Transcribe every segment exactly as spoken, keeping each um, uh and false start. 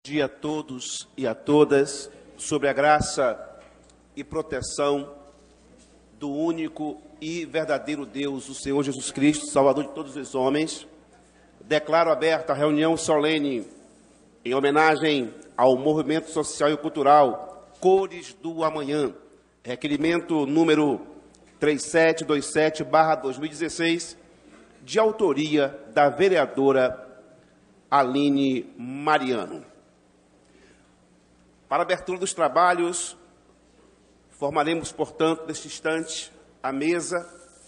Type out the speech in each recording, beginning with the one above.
dia a todos e a todas, sobre a graça e proteção do único e verdadeiro Deus, o Senhor Jesus Cristo, Salvador de todos os homens. Declaro aberta a reunião solene em homenagem ao movimento social e cultural Cores do Amanhã, requerimento número três sete dois sete barra dois mil e dezesseis, de autoria da vereadora Aline Mariano. Para a abertura dos trabalhos, formaremos, portanto, neste instante, a mesa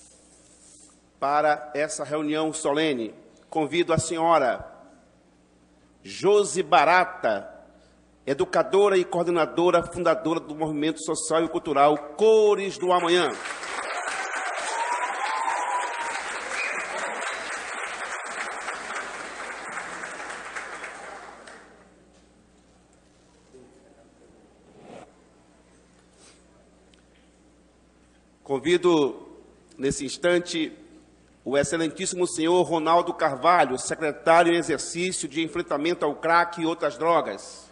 para essa reunião solene. Convido a senhora Josi Barata, educadora e coordenadora, fundadora do Movimento Social e Cultural Cores do Amanhã. Convido, nesse instante, o excelentíssimo senhor Ronaldo Carvalho, secretário em exercício de enfrentamento ao crack e outras drogas.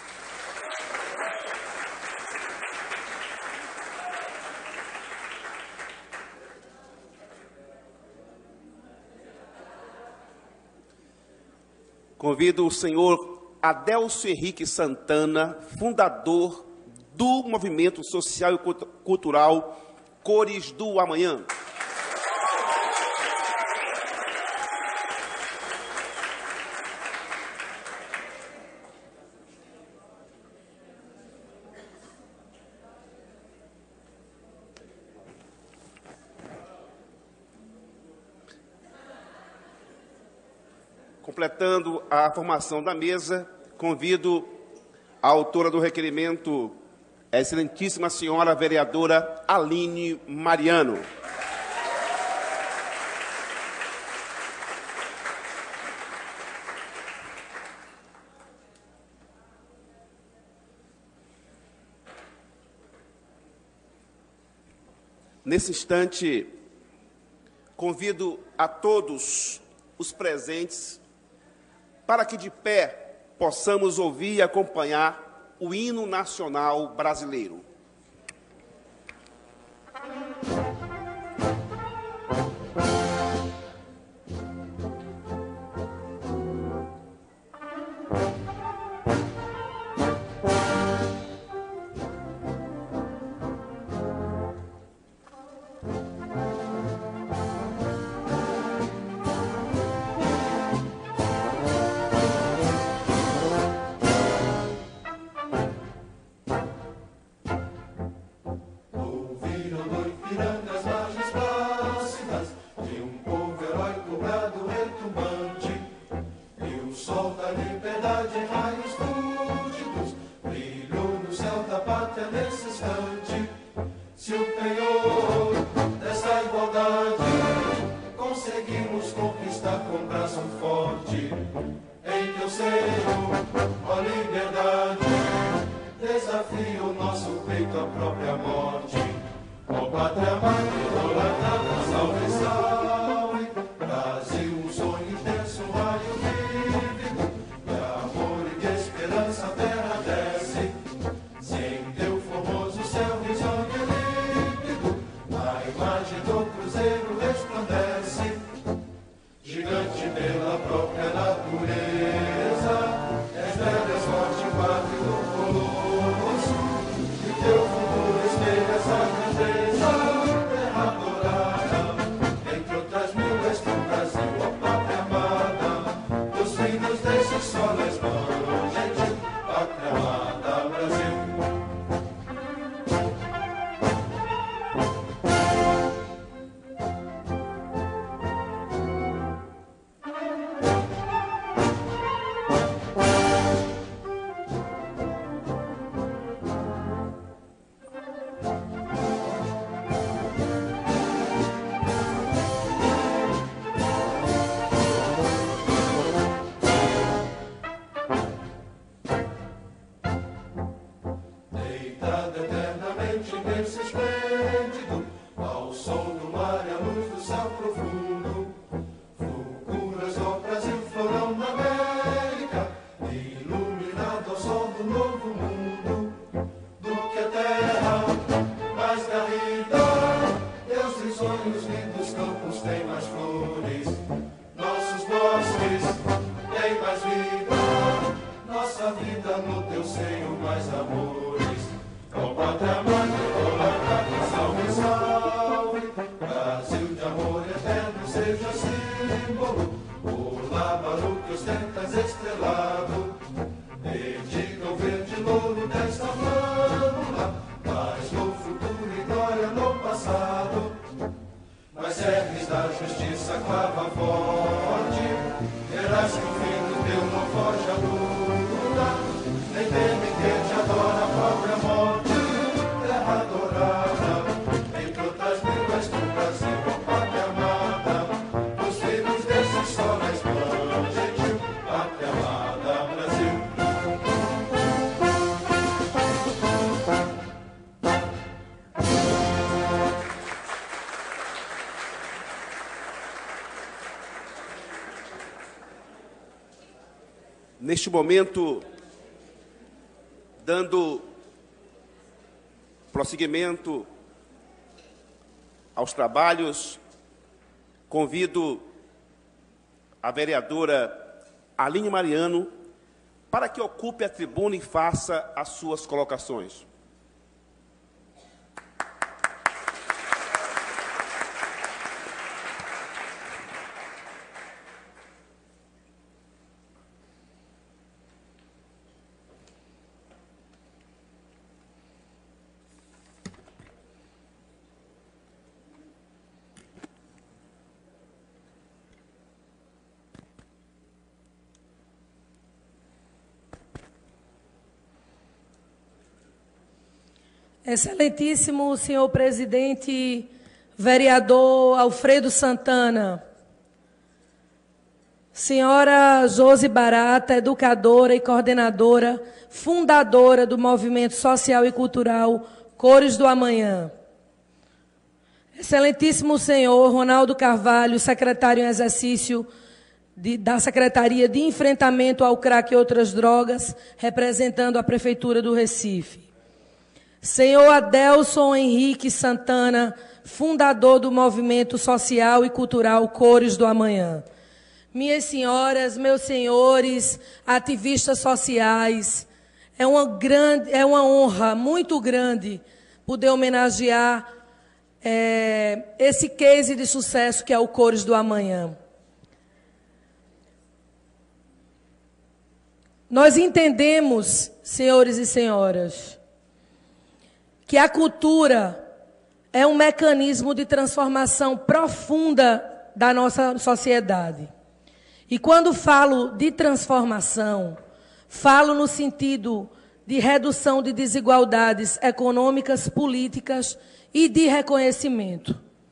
Convido o senhor Adelcio Henrique Santana, fundador do Movimento Social e Cultural Cores do Amanhã. Completando a formação da mesa, convido a autora do requerimento, a excelentíssima senhora vereadora Aline Mariano. Nesse instante, convido a todos os presentes para que de pé possamos ouvir e acompanhar o hino nacional brasileiro. Teu futuro espelha ao sol do novo mundo, do que a terra mais garrida. Deus tem sonhos lindos, campos têm mais flores, nossos bosques têm mais vida, nossa vida no teu seio mais amores. Ó pátria mãe, olá, salve, salve, Brasil de amor eterno seja símbolo, o lábaro que ostentas estrelado, bendiga o verde louro desta flâmula, paz no futuro e glória no passado. Mas serves da justiça clava forte, verás que o fim do teu não foge à luta, nem teme quem te adora a própria morte. Terra adorada, entre outras línguas do Brasil, ó pátria amada, os filhos desse sol na explode, pátria amada, Brasil. Neste momento, dando prosseguimento aos trabalhos, convido a vereadora Aline Mariano para que ocupe a tribuna e faça as suas colocações. Excelentíssimo senhor presidente, vereador Alfredo Santana, senhora Josi Barata, educadora e coordenadora, fundadora do Movimento Social e Cultural Cores do Amanhã. Excelentíssimo senhor Ronaldo Carvalho, secretário em exercício de, da Secretaria de Enfrentamento ao Crack e Outras Drogas, representando a Prefeitura do Recife. Senhor Adelson Henrique Santana, fundador do Movimento Social e Cultural Cores do Amanhã. Minhas senhoras, meus senhores, ativistas sociais, é uma, grande, é uma honra muito grande poder homenagear é, esse case de sucesso que é o Cores do Amanhã. Nós entendemos, senhores e senhoras, que a cultura é um mecanismo de transformação profunda da nossa sociedade. E quando falo de transformação, falo no sentido de redução de desigualdades econômicas, políticas e de reconhecimento.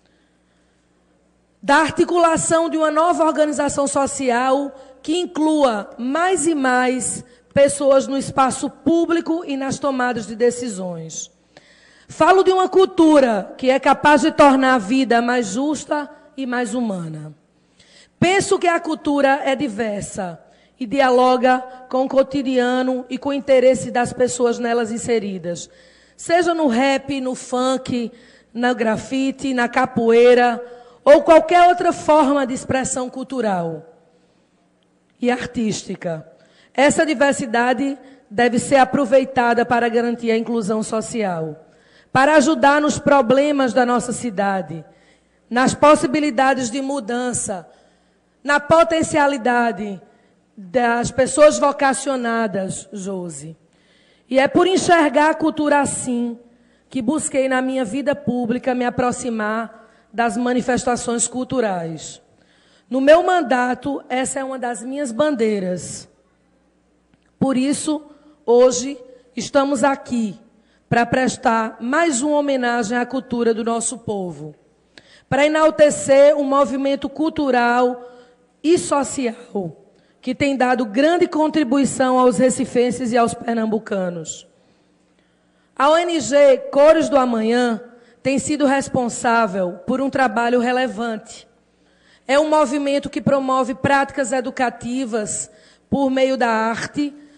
Da articulação de uma nova organização social que inclua mais e mais pessoas no espaço público e nas tomadas de decisões. Falo de uma cultura que é capaz de tornar a vida mais justa e mais humana. Penso que a cultura é diversa e dialoga com o cotidiano e com o interesse das pessoas nelas inseridas. Seja no rap, no funk, no grafite, na capoeira ou qualquer outra forma de expressão cultural e artística. Essa diversidade deve ser aproveitada para garantir a inclusão social, para ajudar nos problemas da nossa cidade, nas possibilidades de mudança, na potencialidade das pessoas vocacionadas, Josi. E é por enxergar a cultura assim que busquei na minha vida pública me aproximar das manifestações culturais. No meu mandato, essa é uma das minhas bandeiras. Por isso, hoje, estamos aqui para prestar mais uma homenagem à cultura do nosso povo, para enaltecer um movimento cultural e social que tem dado grande contribuição aos recifenses e aos pernambucanos. A O N G Cores do Amanhã tem sido responsável por um trabalho relevante. É um movimento que promove práticas educativas por meio da arte,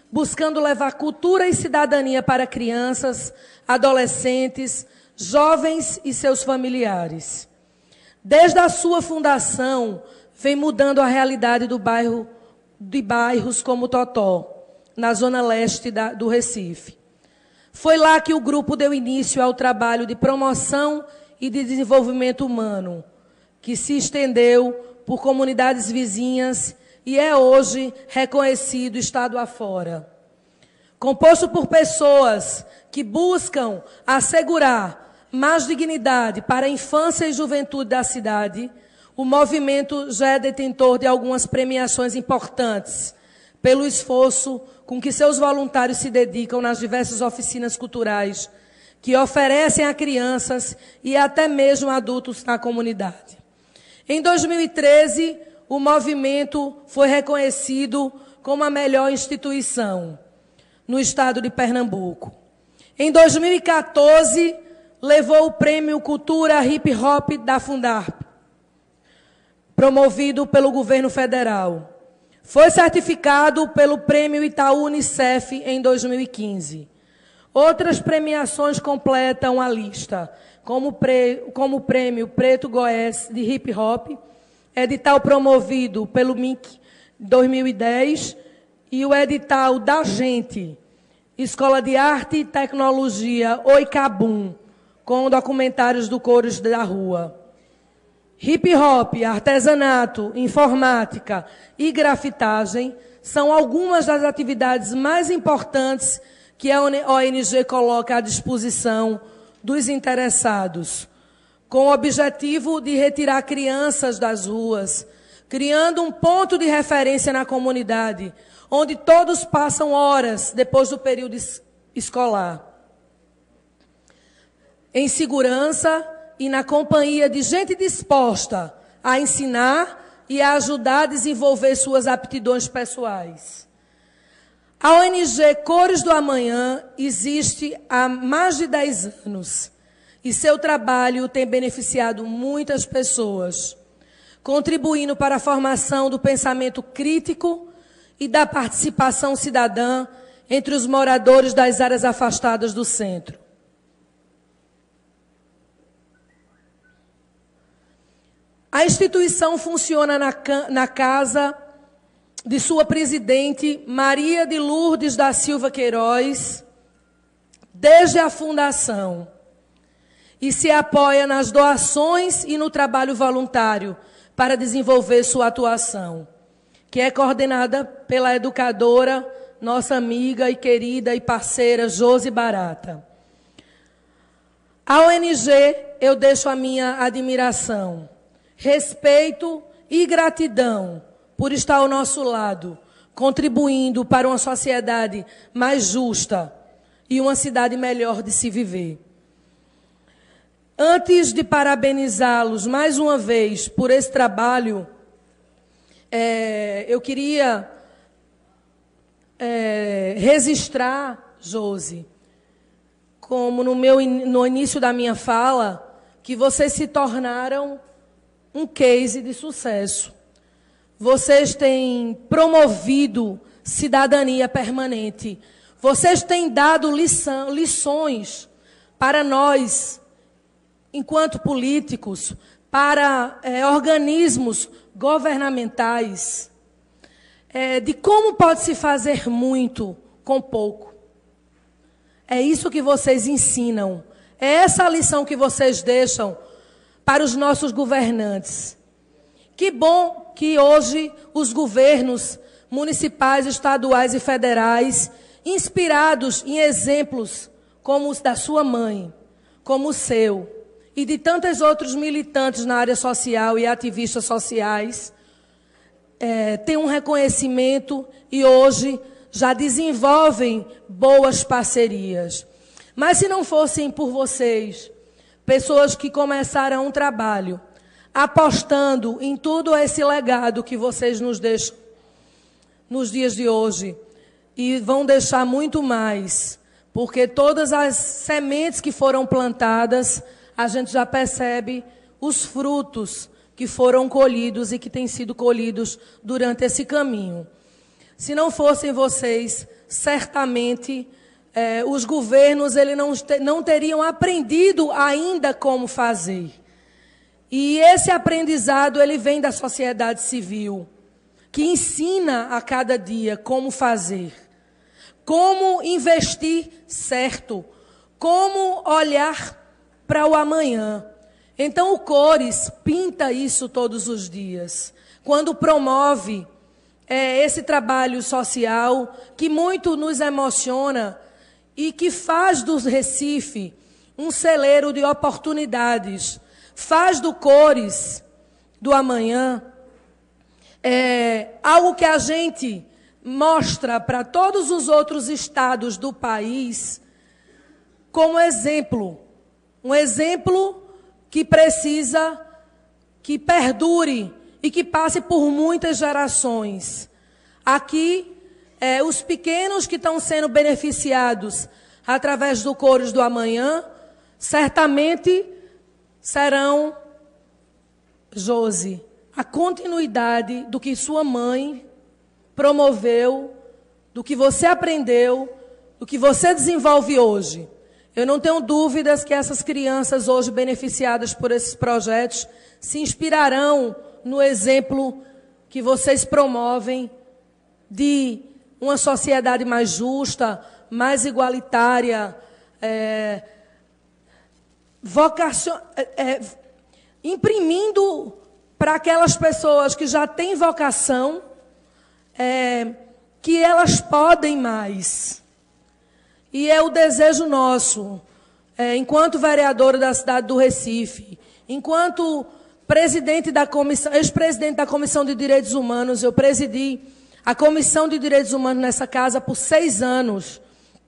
buscando levar cultura e cidadania para crianças, adolescentes, jovens e seus familiares. Desde a sua fundação, vem mudando a realidade do bairro, de bairros como Totó, na zona leste da, do Recife. Foi lá que o grupo deu início ao trabalho de promoção e de desenvolvimento humano, que se estendeu por comunidades vizinhas e é hoje reconhecido estado afora. Composto por pessoas que buscam assegurar mais dignidade para a infância e juventude da cidade, o movimento já é detentor de algumas premiações importantes, pelo esforço com que seus voluntários se dedicam nas diversas oficinas culturais que oferecem a crianças e até mesmo adultos na comunidade. Em dois mil e treze, o movimento foi reconhecido como a melhor instituição no estado de Pernambuco. Em dois mil e quatorze, levou o Prêmio Cultura Hip Hop da Fundarp, promovido pelo governo federal. Foi certificado pelo Prêmio Itaú Unicef em dois mil e quinze. Outras premiações completam a lista, como, pre, como o Prêmio Preto Goiás de Hip Hop, edital promovido pelo M I C dois mil e dez, e o edital da Gente, Escola de Arte e Tecnologia Oicabum, com documentários do Cores da Rua. Hip hop, artesanato, informática e grafitagem são algumas das atividades mais importantes que a O N G coloca à disposição dos interessados, com o objetivo de retirar crianças das ruas, criando um ponto de referência na comunidade, onde todos passam horas depois do período escolar, em segurança e na companhia de gente disposta a ensinar e a ajudar a desenvolver suas aptidões pessoais. A O N G Cores do Amanhã existe há mais de dez anos e seu trabalho tem beneficiado muitas pessoas, contribuindo para a formação do pensamento crítico e da participação cidadã entre os moradores das áreas afastadas do centro. A instituição funciona na, na casa de sua presidente, Maria de Lourdes da Silva Queiroz, desde a fundação, e se apoia nas doações e no trabalho voluntário para desenvolver sua atuação, que é coordenada pela educadora, nossa amiga e querida e parceira Josi Barata. A O N G, eu deixo a minha admiração, respeito e gratidão por estar ao nosso lado, contribuindo para uma sociedade mais justa e uma cidade melhor de se viver. Antes de parabenizá-los mais uma vez por esse trabalho, é, eu queria é, registrar, Josi, como no, meu, no início da minha fala, que vocês se tornaram um case de sucesso. Vocês têm promovido cidadania permanente. Vocês têm dado lição, lições para nós, enquanto políticos, para é, organismos governamentais, é, de como pode se fazer muito com pouco. É isso que vocês ensinam. É essa a lição que vocês deixam para os nossos governantes. Que bom que hoje os governos municipais, estaduais e federais, inspirados em exemplos como os da sua mãe, como o seu, e de tantos outros militantes na área social e ativistas sociais, é, têm um reconhecimento e hoje já desenvolvem boas parcerias. Mas se não fossem por vocês, pessoas que começaram um trabalho, apostando em todo esse legado que vocês nos deixam nos dias de hoje, e vão deixar muito mais, porque todas as sementes que foram plantadas, a gente já percebe os frutos que foram colhidos e que têm sido colhidos durante esse caminho. Se não fossem vocês, certamente eh, os governos ele não, não teriam aprendido ainda como fazer. E esse aprendizado ele vem da sociedade civil, que ensina a cada dia como fazer, como investir certo, como olhar para o amanhã. Então o Cores pinta isso todos os dias, quando promove é, esse trabalho social que muito nos emociona e que faz do Recife um celeiro de oportunidades, faz do Cores do amanhã é, algo que a gente mostra para todos os outros estados do país como exemplo, um exemplo que precisa, que perdure e que passe por muitas gerações. Aqui, é, os pequenos que estão sendo beneficiados através do Cores do Amanhã, certamente serão, Josi, a continuidade do que sua mãe promoveu, do que você aprendeu, do que você desenvolve hoje. Eu não tenho dúvidas que essas crianças hoje beneficiadas por esses projetos se inspirarão no exemplo que vocês promovem de uma sociedade mais justa, mais igualitária, é, vocacion... é, imprimindo para aquelas pessoas que já têm vocação é, que elas podem mais. E é o desejo nosso, é, enquanto vereadora da cidade do Recife, enquanto presidente da comissão, ex-presidente da Comissão de Direitos Humanos, eu presidi a Comissão de Direitos Humanos nessa casa por seis anos.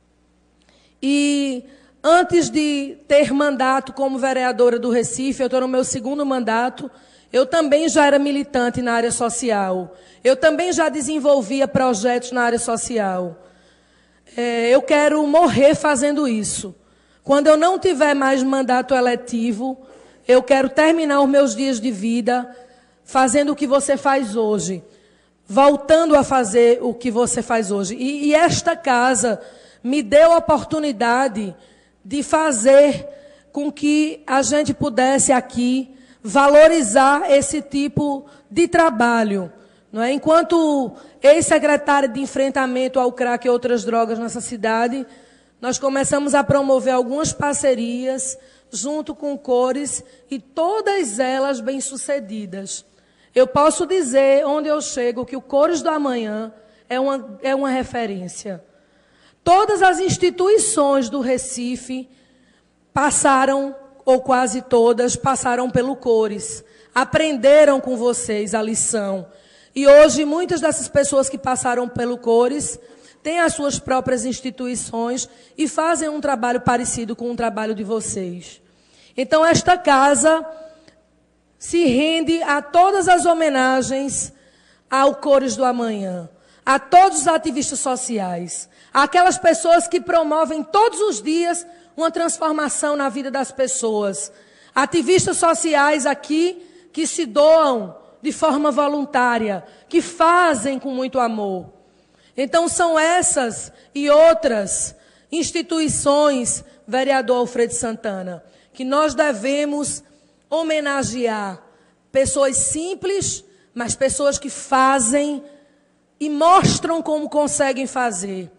E antes de ter mandato como vereadora do Recife, eu estou no meu segundo mandato, eu também já era militante na área social. Eu também já desenvolvia projetos na área social. É, eu quero morrer fazendo isso. Quando eu não tiver mais mandato eletivo, eu quero terminar os meus dias de vida fazendo o que você faz hoje, voltando a fazer o que você faz hoje. E, e esta casa me deu a oportunidade de fazer com que a gente pudesse aqui valorizar esse tipo de trabalho. Não é? Enquanto ex-secretária de enfrentamento ao crack e outras drogas nessa cidade, nós começamos a promover algumas parcerias junto com Cores e todas elas bem-sucedidas. Eu posso dizer, onde eu chego, que o Cores do Amanhã é uma, é uma referência. Todas as instituições do Recife passaram, ou quase todas, passaram pelo Cores. Aprenderam com vocês a lição. E hoje, muitas dessas pessoas que passaram pelo Cores têm as suas próprias instituições e fazem um trabalho parecido com o trabalho de vocês. Então, esta casa se rende a todas as homenagens ao Cores do Amanhã, a todos os ativistas sociais, aquelas pessoas que promovem todos os dias uma transformação na vida das pessoas. Ativistas sociais aqui que se doam de forma voluntária, que fazem com muito amor. Então, são essas e outras instituições, vereador Alfredo Santana, que nós devemos homenagear pessoas simples, mas pessoas que fazem e mostram como conseguem fazer.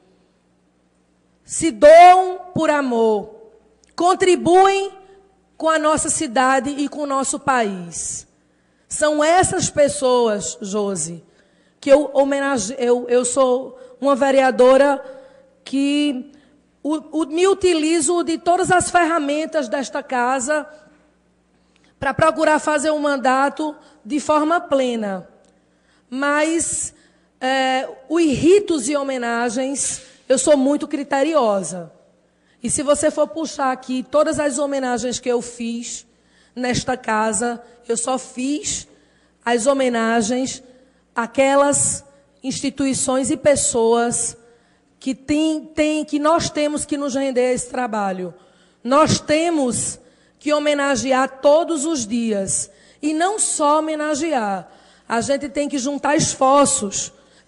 Se doam por amor, contribuem com a nossa cidade e com o nosso país. São essas pessoas, Josi, que eu homenageio. Eu, eu sou uma vereadora que o, o, me utilizo de todas as ferramentas desta casa para procurar fazer um mandato de forma plena. Mas é, os ritos e homenagens, eu sou muito criteriosa. E se você for puxar aqui todas as homenagens que eu fiz nesta casa, eu só fiz as homenagens àquelas instituições e pessoas que, tem, tem, que nós temos que nos render a esse trabalho. Nós temos que homenagear todos os dias. E não só homenagear. A gente tem que juntar esforços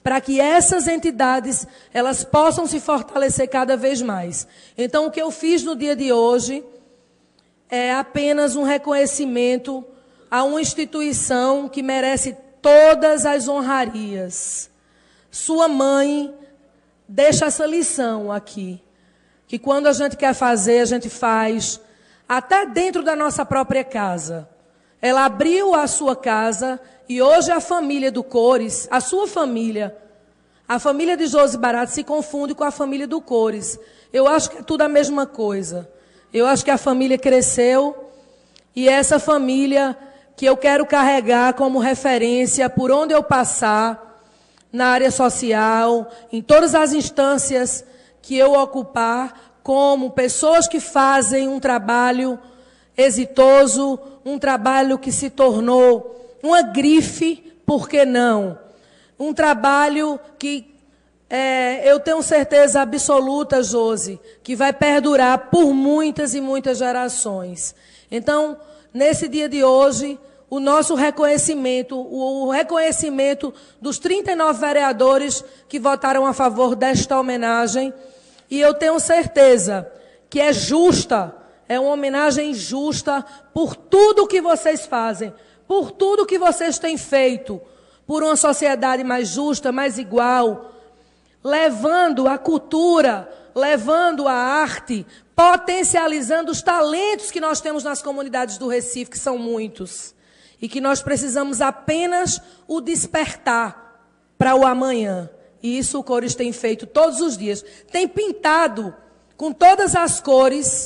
para que essas entidades elas possam se fortalecer cada vez mais. Então, o que eu fiz no dia de hoje é apenas um reconhecimento a uma instituição que merece todas as honrarias. Sua mãe deixa essa lição aqui, que quando a gente quer fazer, a gente faz, até dentro da nossa própria casa. Ela abriu a sua casa e hoje a família do Cores, a sua família, a família de Josi Barato se confunde com a família do Cores. Eu acho que é tudo a mesma coisa. Eu acho que a família cresceu e essa família que eu quero carregar como referência por onde eu passar, na área social, em todas as instâncias que eu ocupar, como pessoas que fazem um trabalho exitoso, um trabalho que se tornou uma grife, por que não? Um trabalho que é, eu tenho certeza absoluta, Josi, que vai perdurar por muitas e muitas gerações. Então, nesse dia de hoje, o nosso reconhecimento, o reconhecimento dos trinta e nove vereadores que votaram a favor desta homenagem, e eu tenho certeza que é justa, é uma homenagem justa por tudo que vocês fazem, por tudo que vocês têm feito, por uma sociedade mais justa, mais igual, levando a cultura, levando a arte, potencializando os talentos que nós temos nas comunidades do Recife, que são muitos, e que nós precisamos apenas o despertar para o amanhã. E isso o Cores tem feito todos os dias. Tem pintado com todas as cores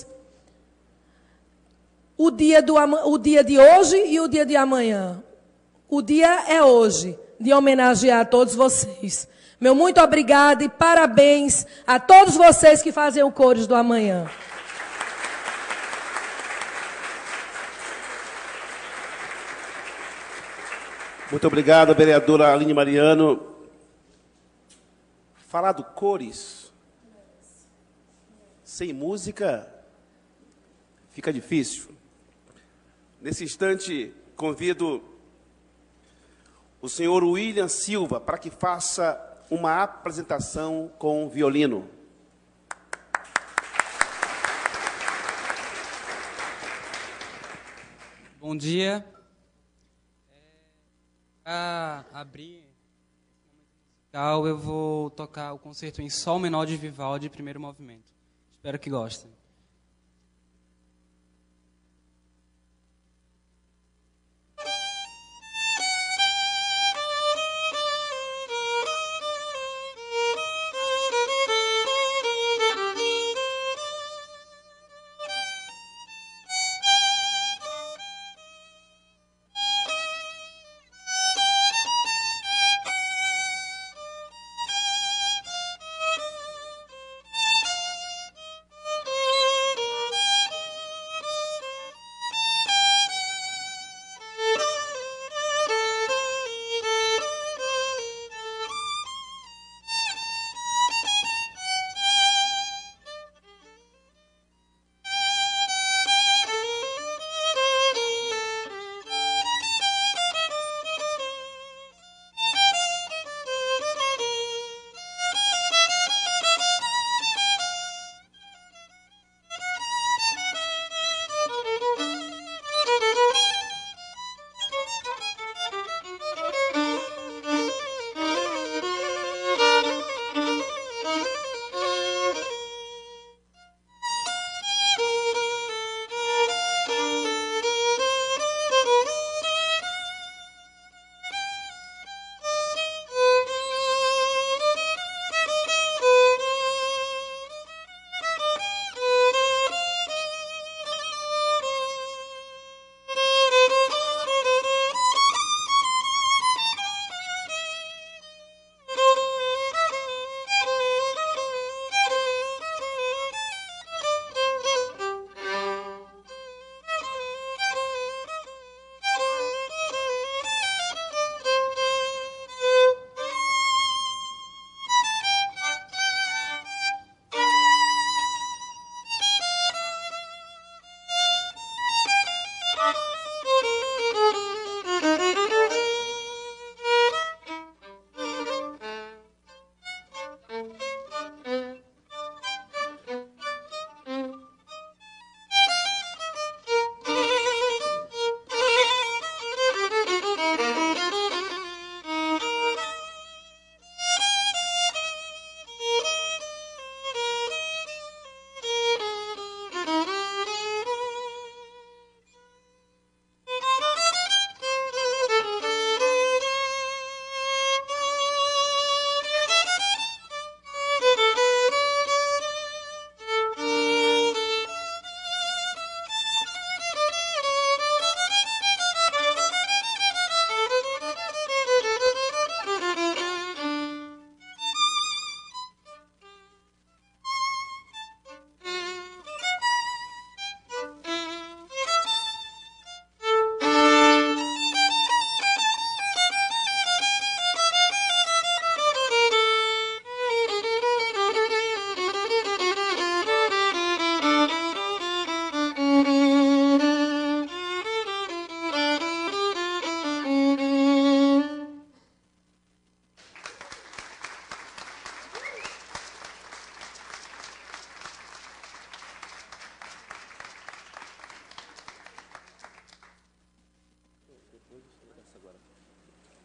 o dia, do, o dia de hoje e o dia de amanhã. O dia é hoje, de homenagear a todos vocês. Meu muito obrigado e parabéns a todos vocês que fazem o Cores do amanhã. Muito obrigado, vereadora Aline Mariano. Falar do Cores sem música fica difícil. Nesse instante, convido o senhor William Silva para que faça uma apresentação com violino. Bom dia. Para abrir esse momento musical, eu vou tocar o concerto em Sol menor de Vivaldi, primeiro movimento. Espero que gostem. Thank you.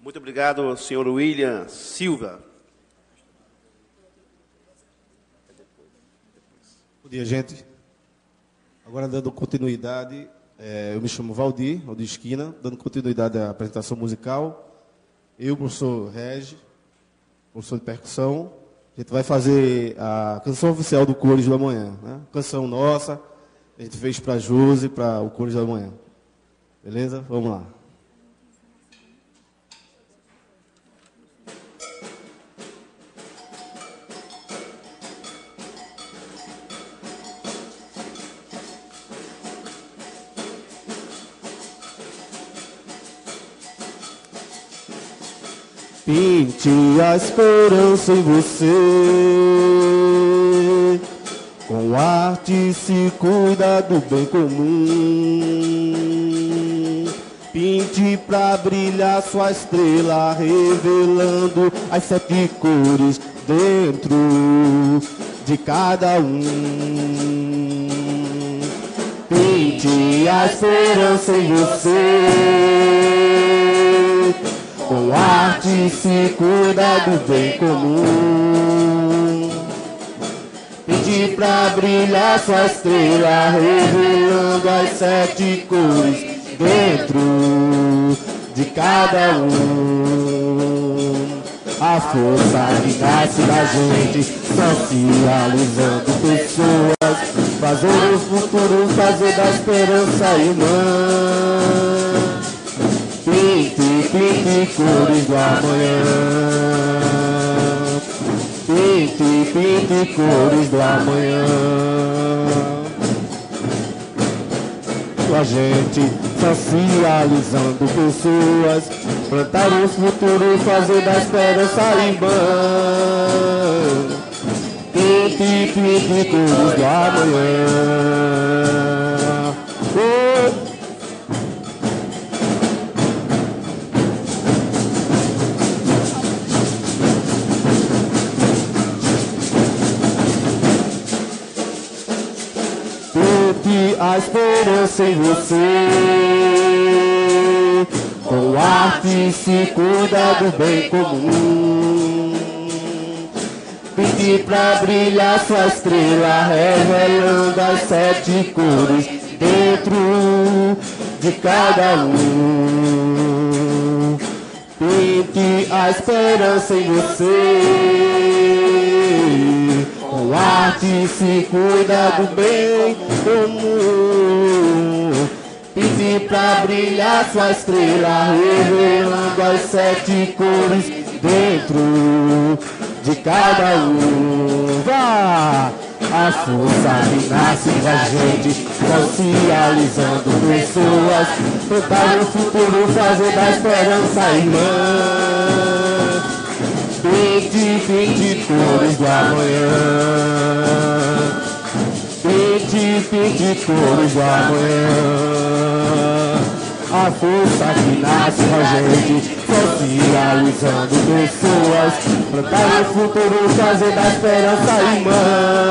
Muito obrigado, senhor William Silva. Bom dia, gente. Agora, dando continuidade, é, eu me chamo Valdir, Valdir Esquina, dando continuidade à apresentação musical. Eu, professor Regi, professor de percussão, a gente vai fazer a canção oficial do Cores da Manhã, né? Canção nossa, a gente fez para a Josi, para o Cores da Manhã. Beleza? Vamos lá. Pinte a esperança em você, com arte se cuida do bem comum. Pinte pra brilhar sua estrela, revelando as sete cores dentro de cada um. Pinte a esperança em você, com arte se cuida do bem comum. Pedi pra brilhar sua estrela, revelando as sete cores dentro de cada um. A força que nasce da gente, socializando pessoas, fazer o futuro, fazer da esperança irmã. Pinte, pinte cores do amanhã. Pinte, pinte cores do amanhã. A gente socializando pessoas, plantar o futuro, fazer da esperança irmã. Pinte, pinte cores do amanhã. Oh. A esperança em você, com arte se cuida do bem comum. Pedi pra brilhar sua estrela, revelando as sete cores dentro de cada um. Pinte a esperança em você, com arte se cuida do bem comum. Pedi pra brilhar sua estrela, revelando as sete cores dentro de cada um. Vá! A força que nasce da gente, socializando pessoas, plantar o futuro, fazer da esperança irmã. Pinte, pinte cores do amanhã. Pinte, pinte cores do amanhã. A força que nasce com a gente, socializando pessoas, plantar o futuro, fazer da esperança irmã.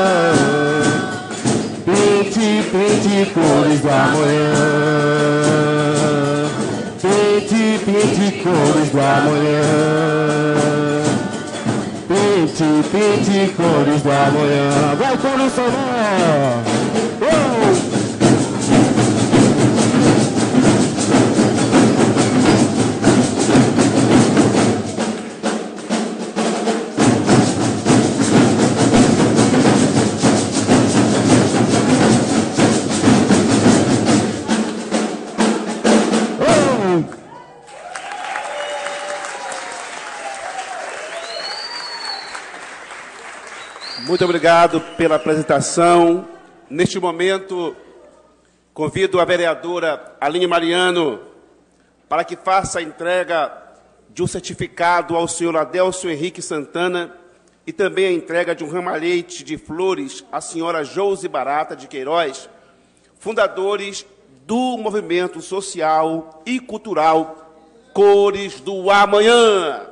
Pinte, pinte cores do amanhã. Pinte, pinte cores do amanhã. Pinte, pinte cores do amanhã. Vai, coro sonoro! Oh! Muito obrigado pela apresentação. Neste momento, convido a vereadora Aline Mariano para que faça a entrega de um certificado ao senhor Adelson Henrique Santana e também a entrega de um ramalhete de flores à senhora Josi Barata de Queiroz, fundadores do movimento social e cultural Cores do Amanhã.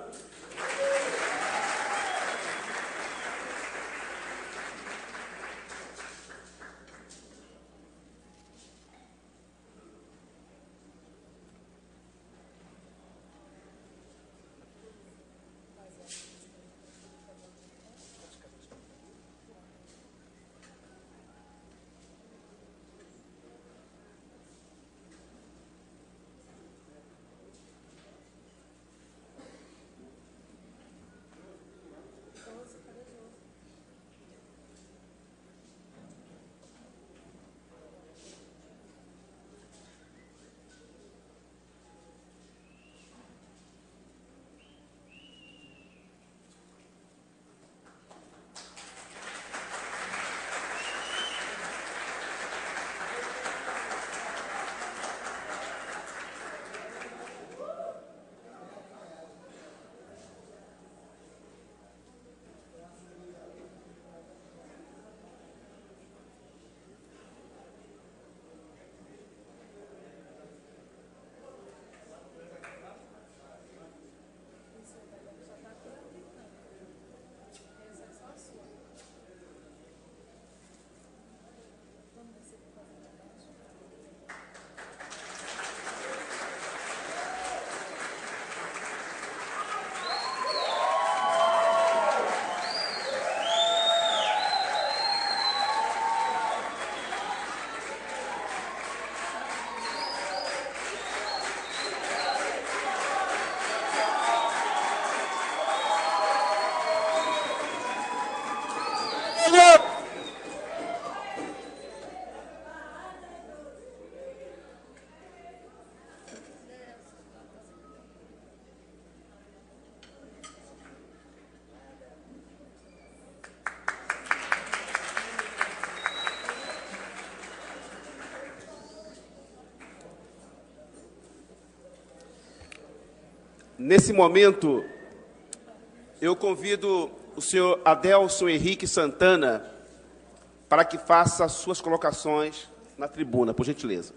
Nesse momento, eu convido o senhor Adelson Henrique Santana para que faça suas colocações na tribuna, por gentileza.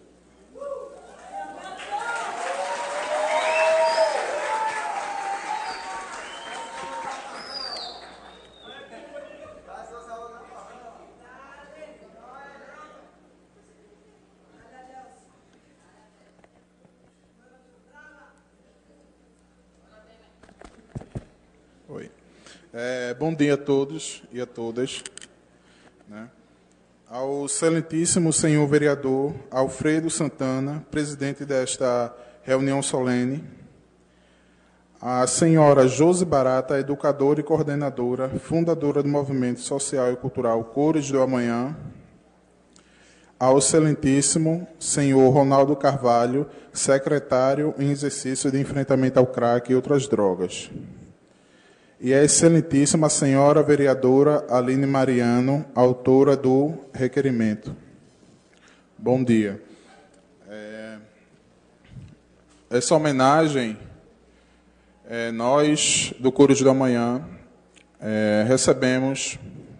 Oi. É, bom dia a todos e a todas. Né? Ao excelentíssimo senhor vereador Alfredo Santana, presidente desta reunião solene, a senhora Josi Barata, educadora e coordenadora, fundadora do Movimento Social e Cultural Cores do Amanhã, ao excelentíssimo senhor Ronaldo Carvalho, secretário em exercício de enfrentamento ao crack e outras drogas, e a excelentíssima senhora vereadora Aline Mariano, autora do requerimento. Bom dia. É, essa homenagem, é, nós, do Cores do Amanhã, é, recebemos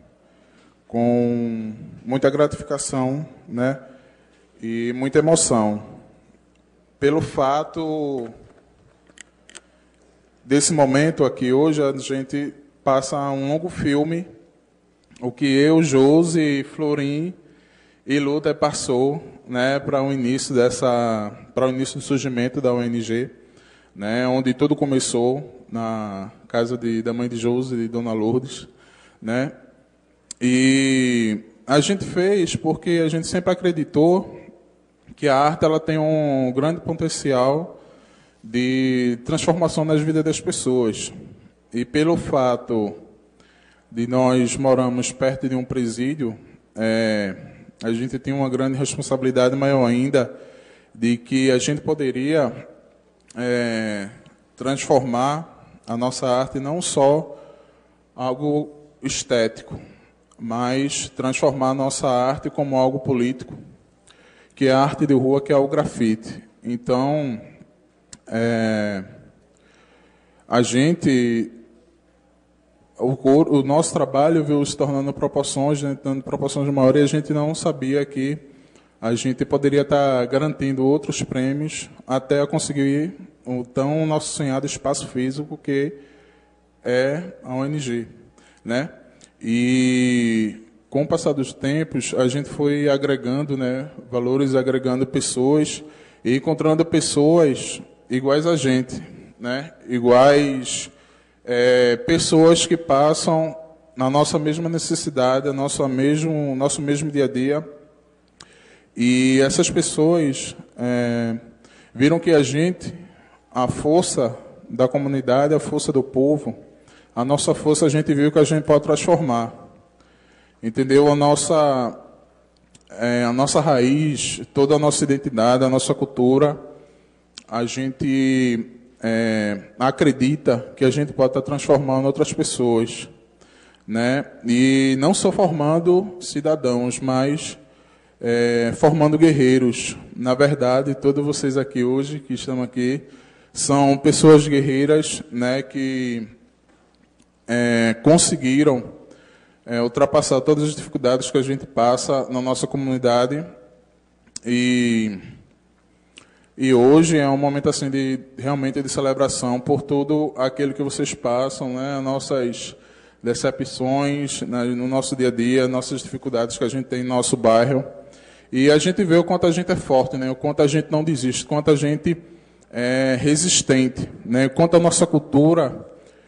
com muita gratificação, né, e muita emoção, pelo fato desse momento aqui. Hoje a gente passa um longo filme, o que eu, Josi, Florim e Luther passou, né, para o início dessa, para o início do surgimento da O N G, né, onde tudo começou na casa de, da mãe de Josi, de Dona Lourdes, né, e a gente fez porque a gente sempre acreditou que a arte ela tem um grande potencial de transformação nas vidas das pessoas. E pelo fato de nós moramos perto de um presídio, é, a gente tem uma grande responsabilidade maior ainda de que a gente poderia é, transformar a nossa arte não só algo estético, mas transformar a nossa arte como algo político, que é a arte de rua, que é o grafite. Então, É, a gente, o, o nosso trabalho veio se tornando proporções, né, dando proporções maiores, e a gente não sabia que a gente poderia estar garantindo outros prêmios até conseguir o tão nosso sonhado espaço físico, que é a O N G, né? E com o passar dos tempos, a gente foi agregando, né, valores, agregando pessoas e encontrando pessoas iguais a gente, né? Iguais é, pessoas que passam na nossa mesma necessidade, a nossa mesmo, nosso mesmo dia a dia. E essas pessoas é, viram que a gente, a força da comunidade, a força do povo, a nossa força, a gente viu que a gente pode transformar. Entendeu? A nossa, é, a nossa raiz, toda a nossa identidade, a nossa cultura, a gente é, acredita que a gente pode estar transformando outras pessoas, né? E não só formando cidadãos, mas é, formando guerreiros. Na verdade, todos vocês aqui hoje, que estão aqui, são pessoas guerreiras, né, que é, conseguiram é, ultrapassar todas as dificuldades que a gente passa na nossa comunidade. E E hoje é um momento assim de realmente de celebração por tudo aquilo que vocês passam, né? Nossas decepções, né, no nosso dia a dia, nossas dificuldades que a gente tem no nosso bairro. E a gente vê o quanto a gente é forte, né? O quanto a gente não desiste, o quanto a gente é resistente, né? O quanto a nossa cultura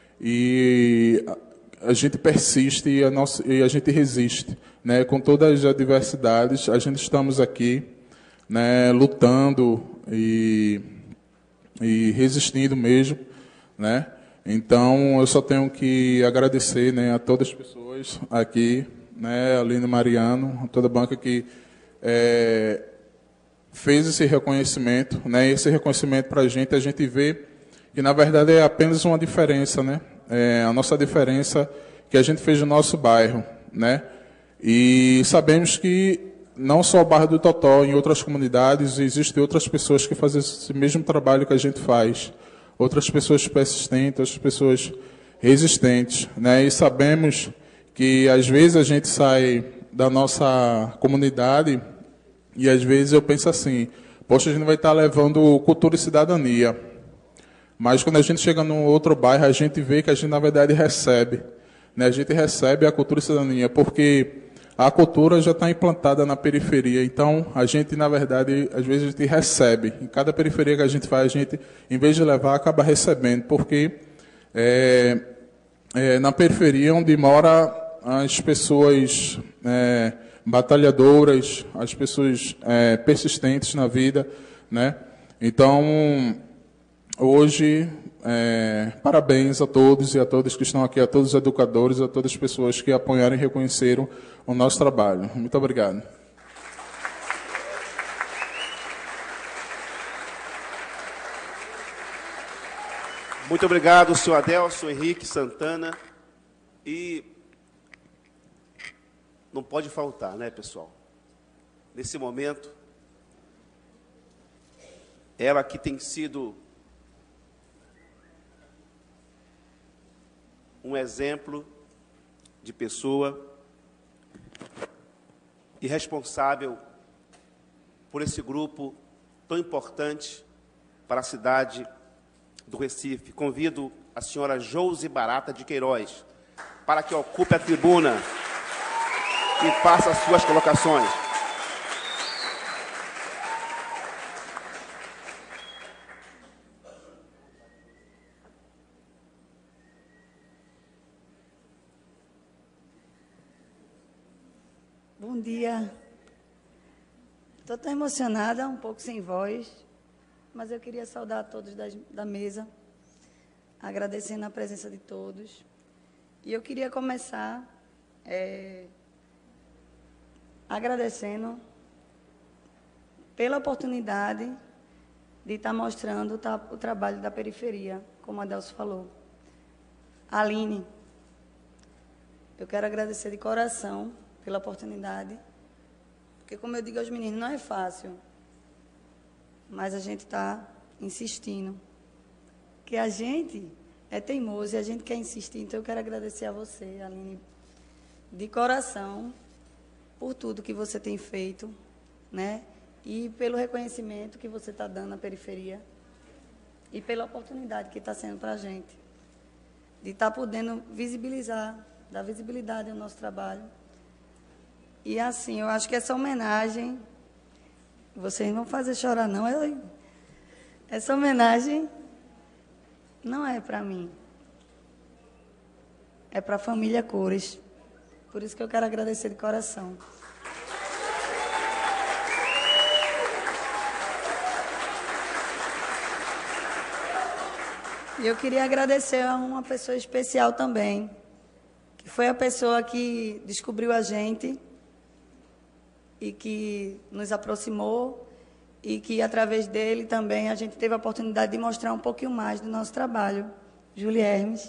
e a gente persiste e a, nossa, e a gente resiste, né? Com todas as adversidades, a gente estamos aqui, né, lutando e, e resistindo mesmo, né? Então, eu só tenho que agradecer, né, a todas as pessoas aqui, né, a Aline Mariano, a toda a banca que é, fez esse reconhecimento, né? Esse reconhecimento para a gente, a gente vê que, na verdade, é apenas uma diferença, né? É a nossa diferença que a gente fez no nosso bairro, né? E sabemos que não só o bairro do Totó, em outras comunidades, existem outras pessoas que fazem esse mesmo trabalho que a gente faz. outras pessoas persistentes, outras pessoas resistentes, né? E sabemos que às vezes a gente sai da nossa comunidade e às vezes eu penso assim, poxa, a gente vai estar levando cultura e cidadania. Mas quando a gente chega num outro bairro, a gente vê que a gente, na verdade, recebe. Né? A gente recebe a cultura e cidadania, porque a cultura já está implantada na periferia. Então, a gente, na verdade, às vezes a gente recebe. Em cada periferia que a gente vai, a gente, em vez de levar, acaba recebendo. Porque é, é, na periferia, onde mora as pessoas é, batalhadoras, as pessoas é, persistentes na vida, né? Então, hoje, é, parabéns a todos e a todas que estão aqui, a todos os educadores, a todas as pessoas que apoiaram e reconheceram o nosso trabalho. Muito obrigado. Muito obrigado, senhor Adelson Henrique Santana. E não pode faltar, né, pessoal? Nesse momento, ela que tem sido um exemplo de pessoa e responsável por esse grupo tão importante para a cidade do Recife. Convido a senhora Josi Barata de Queiroz para que ocupe a tribuna e faça as suas colocações. Bom dia. Estou tão emocionada, um pouco sem voz, mas eu queria saudar a todos da, da mesa, agradecendo a presença de todos. E eu queria começar é, agradecendo pela oportunidade de estar mostrando o, o trabalho da periferia, como a Adelso falou. Aline, eu quero agradecer de coração pela oportunidade, porque, como eu digo aos meninos, não é fácil, mas a gente está insistindo, que a gente é teimoso e a gente quer insistir. Então, eu quero agradecer a você, Aline, de coração, por tudo que você tem feito, né? E pelo reconhecimento que você está dando à periferia e pela oportunidade que está sendo para a gente de estar tá podendo visibilizar, dar visibilidade ao nosso trabalho. E, assim, eu acho que essa homenagem, vocês não vão fazer chorar, não. Eu, essa homenagem não é para mim, é para a família Cores. Por isso que eu quero agradecer de coração. E eu queria agradecer a uma pessoa especial também, que foi a pessoa que descobriu a gente e que nos aproximou e que, através dele, também a gente teve a oportunidade de mostrar um pouquinho mais do nosso trabalho. Júlia Hermes.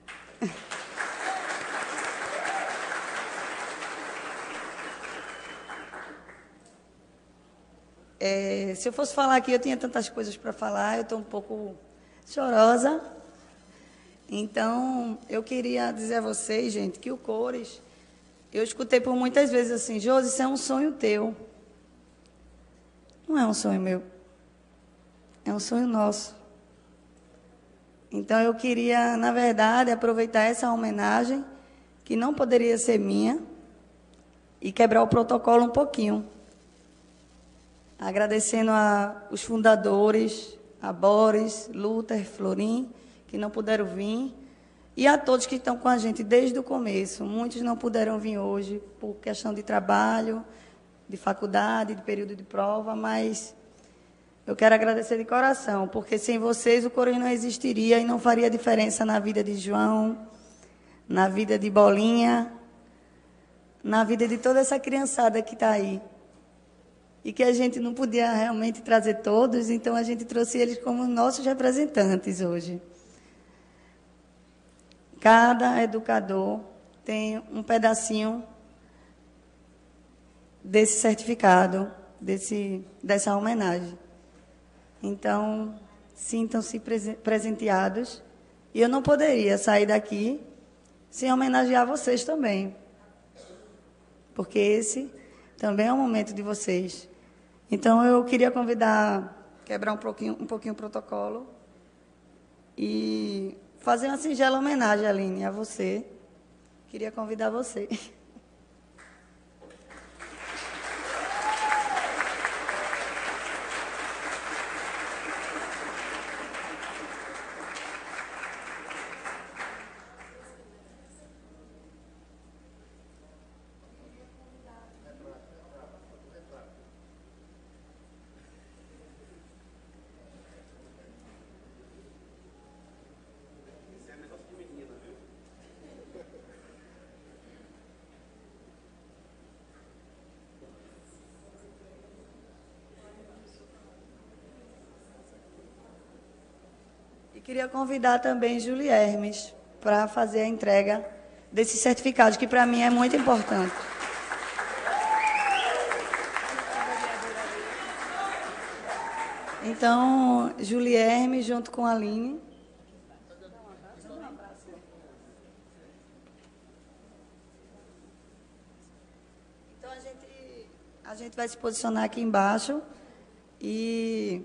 É, se eu fosse falar aqui, eu tinha tantas coisas para falar, eu estou um pouco chorosa. Então, eu queria dizer a vocês, gente, que o Cores, eu escutei por muitas vezes assim, Josi, isso é um sonho teu. Não é um sonho meu, é um sonho nosso. Então, eu queria, na verdade, aproveitar essa homenagem, que não poderia ser minha, e quebrar o protocolo um pouquinho. Agradecendo a os fundadores, a Boris, Luther, Florim, que não puderam vir, e a todos que estão com a gente desde o começo. Muitos não puderam vir hoje por questão de trabalho, de faculdade, de período de prova, mas eu quero agradecer de coração, porque sem vocês o Cores não existiria e não faria diferença na vida de João, na vida de Bolinha, na vida de toda essa criançada que está aí. E que a gente não podia realmente trazer todos, então a gente trouxe eles como nossos representantes hoje. Cada educador tem um pedacinho desse certificado, desse, dessa homenagem. Então, sintam-se presen- presenteados. E eu não poderia sair daqui sem homenagear vocês também. Porque esse também é um momento de vocês. Então, eu queria convidar, quebrar um pouquinho, um pouquinho o protocolo e fazer uma singela homenagem, Aline, a você. Queria convidar você. Queria convidar também Julie Hermes para fazer a entrega desses certificados, que para mim é muito importante. Então, Julie Hermes, junto com a Aline. Então, a gente, a gente vai se posicionar aqui embaixo e...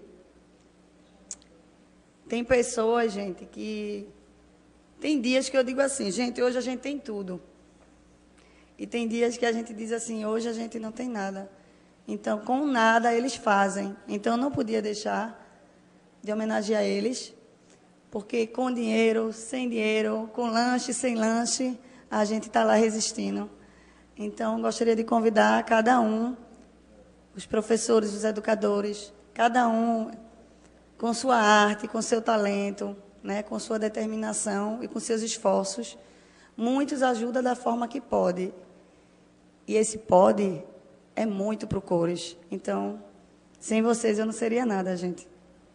Tem pessoas, gente, que... Tem dias que eu digo assim, gente, hoje a gente tem tudo. E tem dias que a gente diz assim, hoje a gente não tem nada. Então, com nada, eles fazem. Então, eu não podia deixar de homenagear eles, porque com dinheiro, sem dinheiro, com lanche, sem lanche, a gente está lá resistindo. Então, gostaria de convidar cada um, os professores, os educadores, cada um... com sua arte, com seu talento, né, com sua determinação e com seus esforços. Muitos ajudam da forma que pode. E esse pode é muito para o Cores. Então, sem vocês eu não seria nada, gente.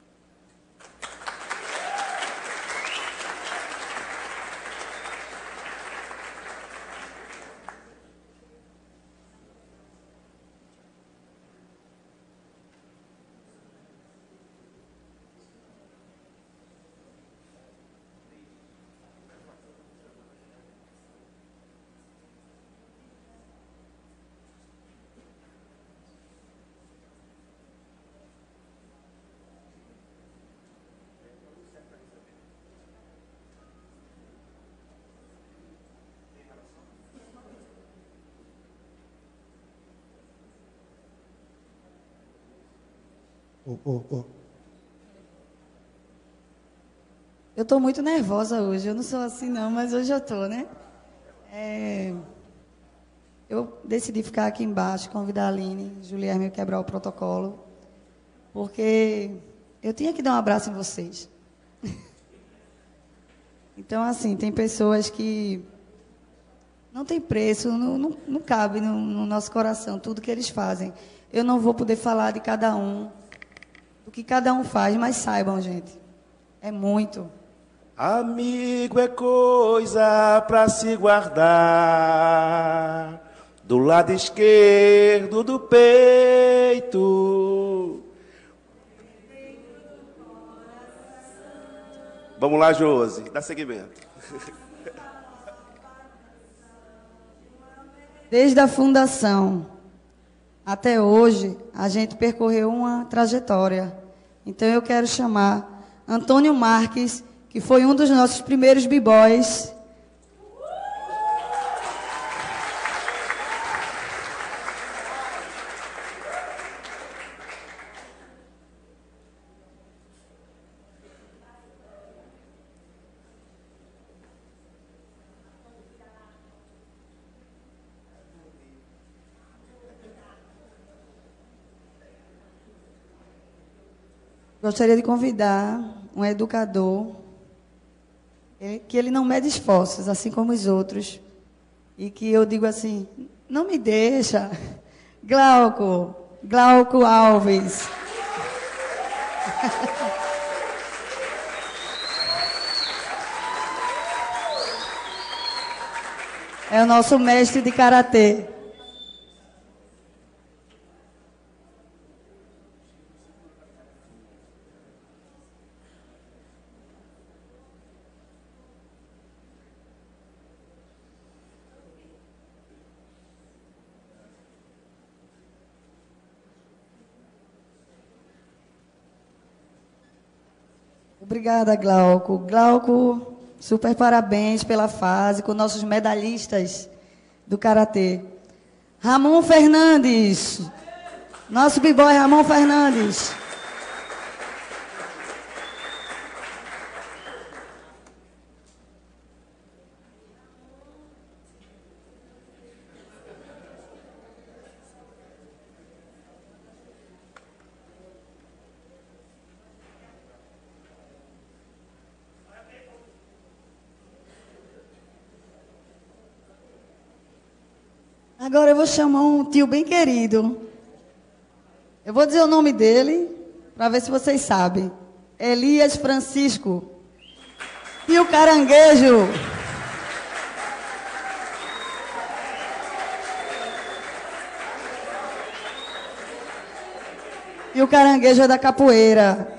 Oh, oh, oh. Eu estou muito nervosa hoje. Eu não sou assim, não, mas hoje eu estou, né? É... Eu decidi ficar aqui embaixo, convidar a Aline, Julierne, quebrar o protocolo, porque eu tinha que dar um abraço em vocês. Então, assim, tem pessoas que não tem preço, não, não, não cabe no, no nosso coração tudo que eles fazem. Eu não vou poder falar de cada um, do que cada um faz, mas saibam, gente, é muito. Amigo é coisa para se guardar do lado esquerdo do peito. Vamos lá, Josi, dá seguimento. Desde a fundação até hoje, a gente percorreu uma trajetória. Então, eu quero chamar Antônio Marques, que foi um dos nossos primeiros b-boys. Gostaria de convidar um educador, que ele não mede esforços, assim como os outros, e que eu digo assim, não me deixa, Glauco, Glauco Alves. É o nosso mestre de karatê. Obrigada, Glauco. Glauco, super parabéns pela fase com nossos medalhistas do Karatê. Ramon Fernandes. Nosso b-boy Ramon Fernandes. Agora eu vou chamar um tio bem querido. Eu vou dizer o nome dele, para ver se vocês sabem. Elias Francisco. Tio Caranguejo. Tio Caranguejo é da capoeira.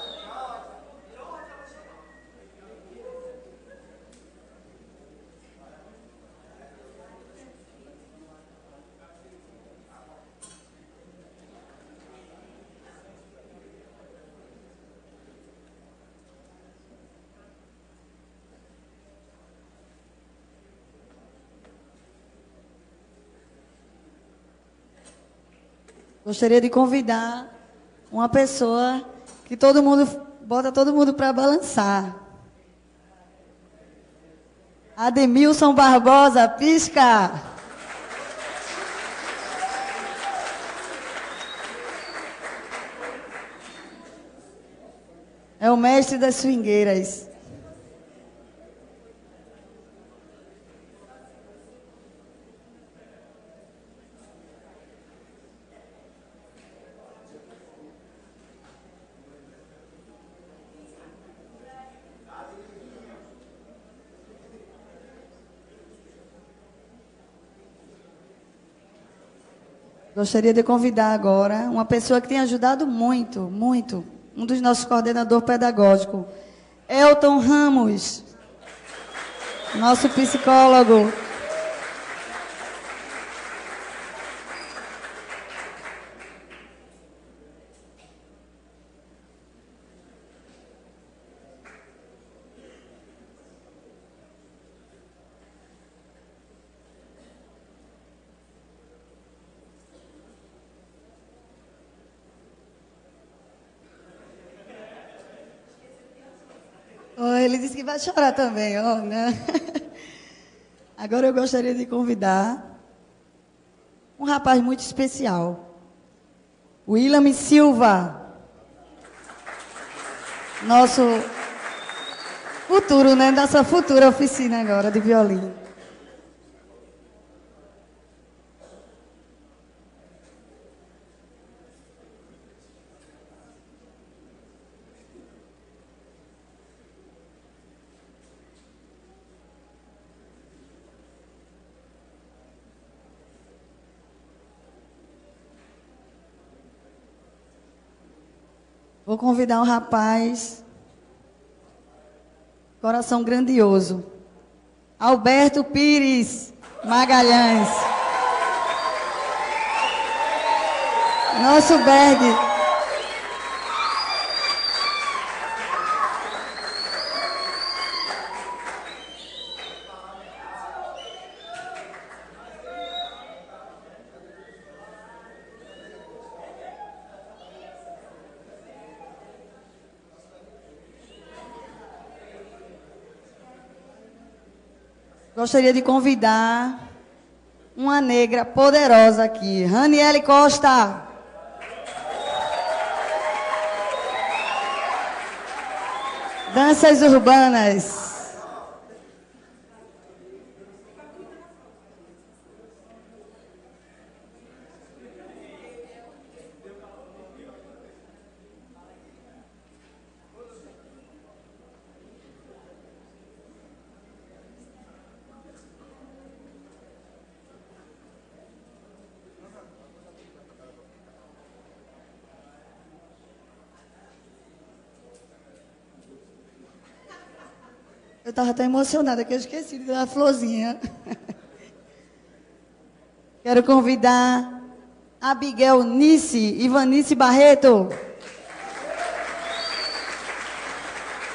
Gostaria de convidar uma pessoa que todo mundo bota todo mundo para balançar. Ademilson Barbosa, pisca. É o mestre das swingueiras. Gostaria de convidar agora uma pessoa que tem ajudado muito, muito, um dos nossos coordenadores pedagógicos, Elton Ramos, nosso psicólogo. Oh, ele disse que vai chorar também, ó, né? Agora eu gostaria de convidar um rapaz muito especial, William Silva, nosso futuro, né? Nossa futura oficina agora de violino. Vou convidar um rapaz, coração grandioso, Alberto Pires Magalhães. Nosso Berg. Gostaria de convidar uma negra poderosa aqui, Raniele Costa. Danças urbanas. Eu estava tão emocionada que eu esqueci de dar a florzinha. Quero convidar Abigail Nice, Ivanice Barreto.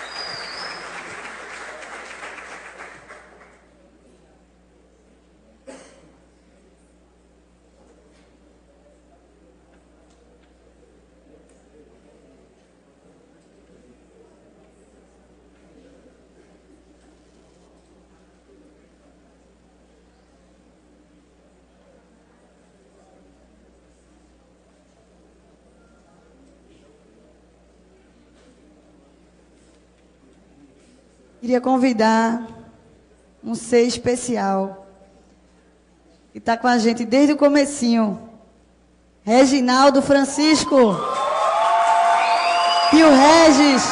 Queria convidar um ser especial, que está com a gente desde o comecinho. Reginaldo Francisco. E o Regis.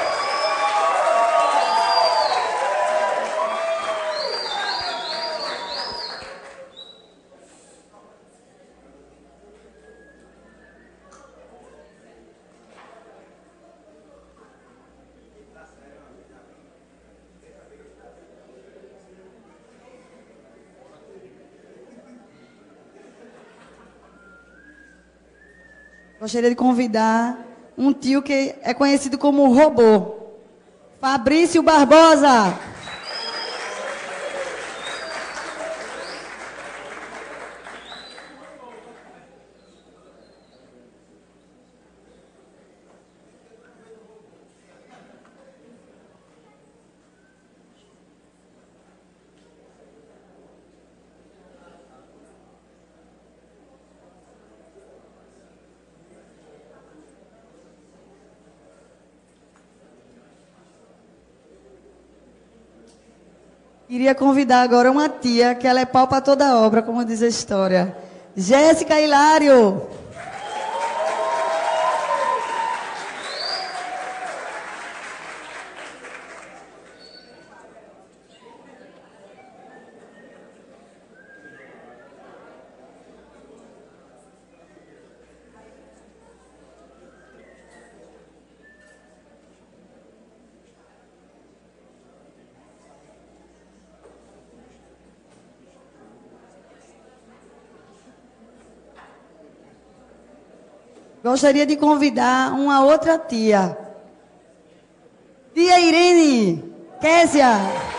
Gostaria de convidar um tio que é conhecido como Robô. Fabrício Barbosa. Queria convidar agora uma tia, que ela é pau para toda obra, como diz a história. Jéssica Hilário. Gostaria de convidar uma outra tia. Tia Irene Késia.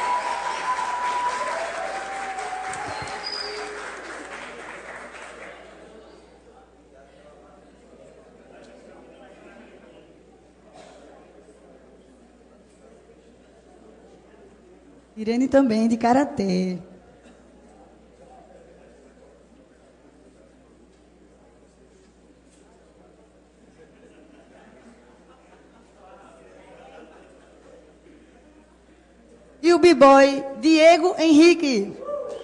Irene também, de karatê. E o b-boy Diego Henrique.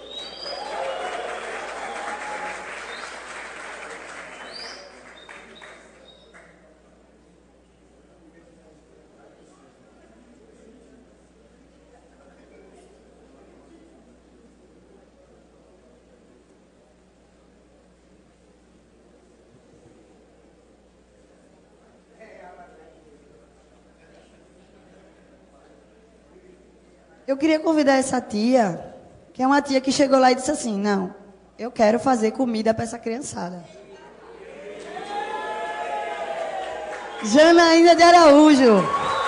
Eu queria convidar essa tia, que é uma tia que chegou lá e disse assim, não, eu quero fazer comida para essa criançada. Janaína de Araújo.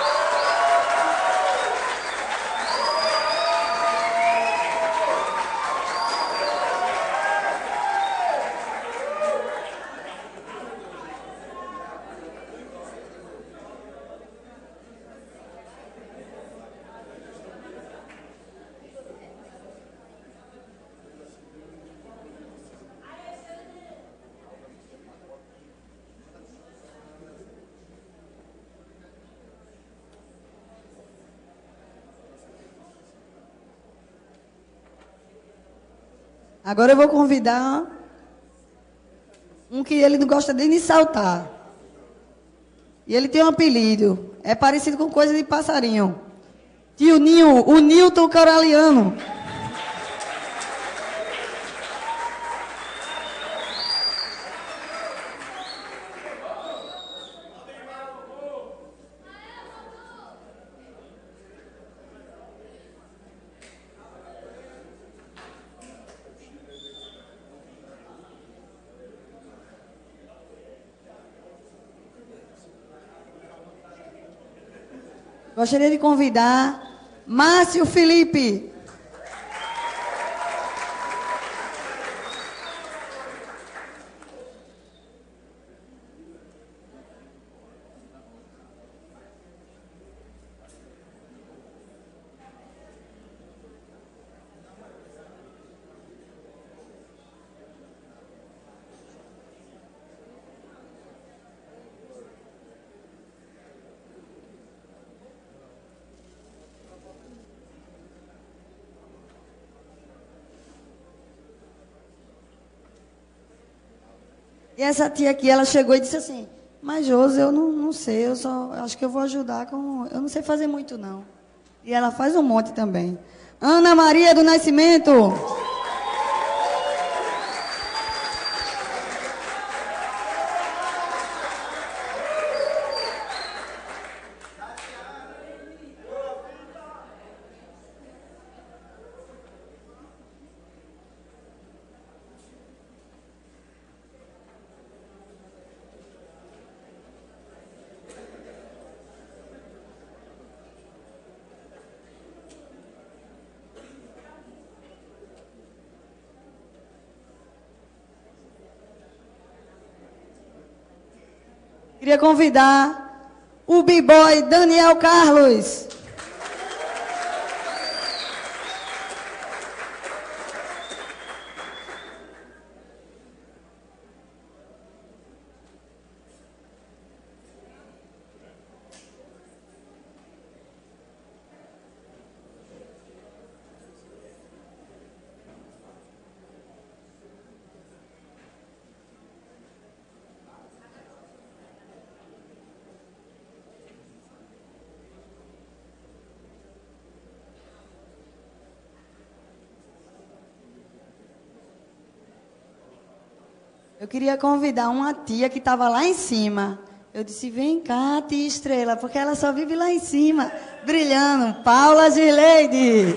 Agora eu vou convidar um que ele não gosta nem de saltar. E ele tem um apelido. É parecido com coisa de passarinho. Tio Ninho, o Nilton Coraliano. Gostaria de convidar Márcio Felipe. E essa tia aqui, ela chegou e disse assim, mas Josi, eu não, não sei, eu só acho que eu vou ajudar com... Eu não sei fazer muito, não. E ela faz um monte também. Ana Maria do Nascimento. Queria convidar o b-boy Daniel Carlos. Eu queria convidar uma tia que estava lá em cima. Eu disse, vem cá, tia Estrela, porque ela só vive lá em cima, brilhando. Paula Gileide.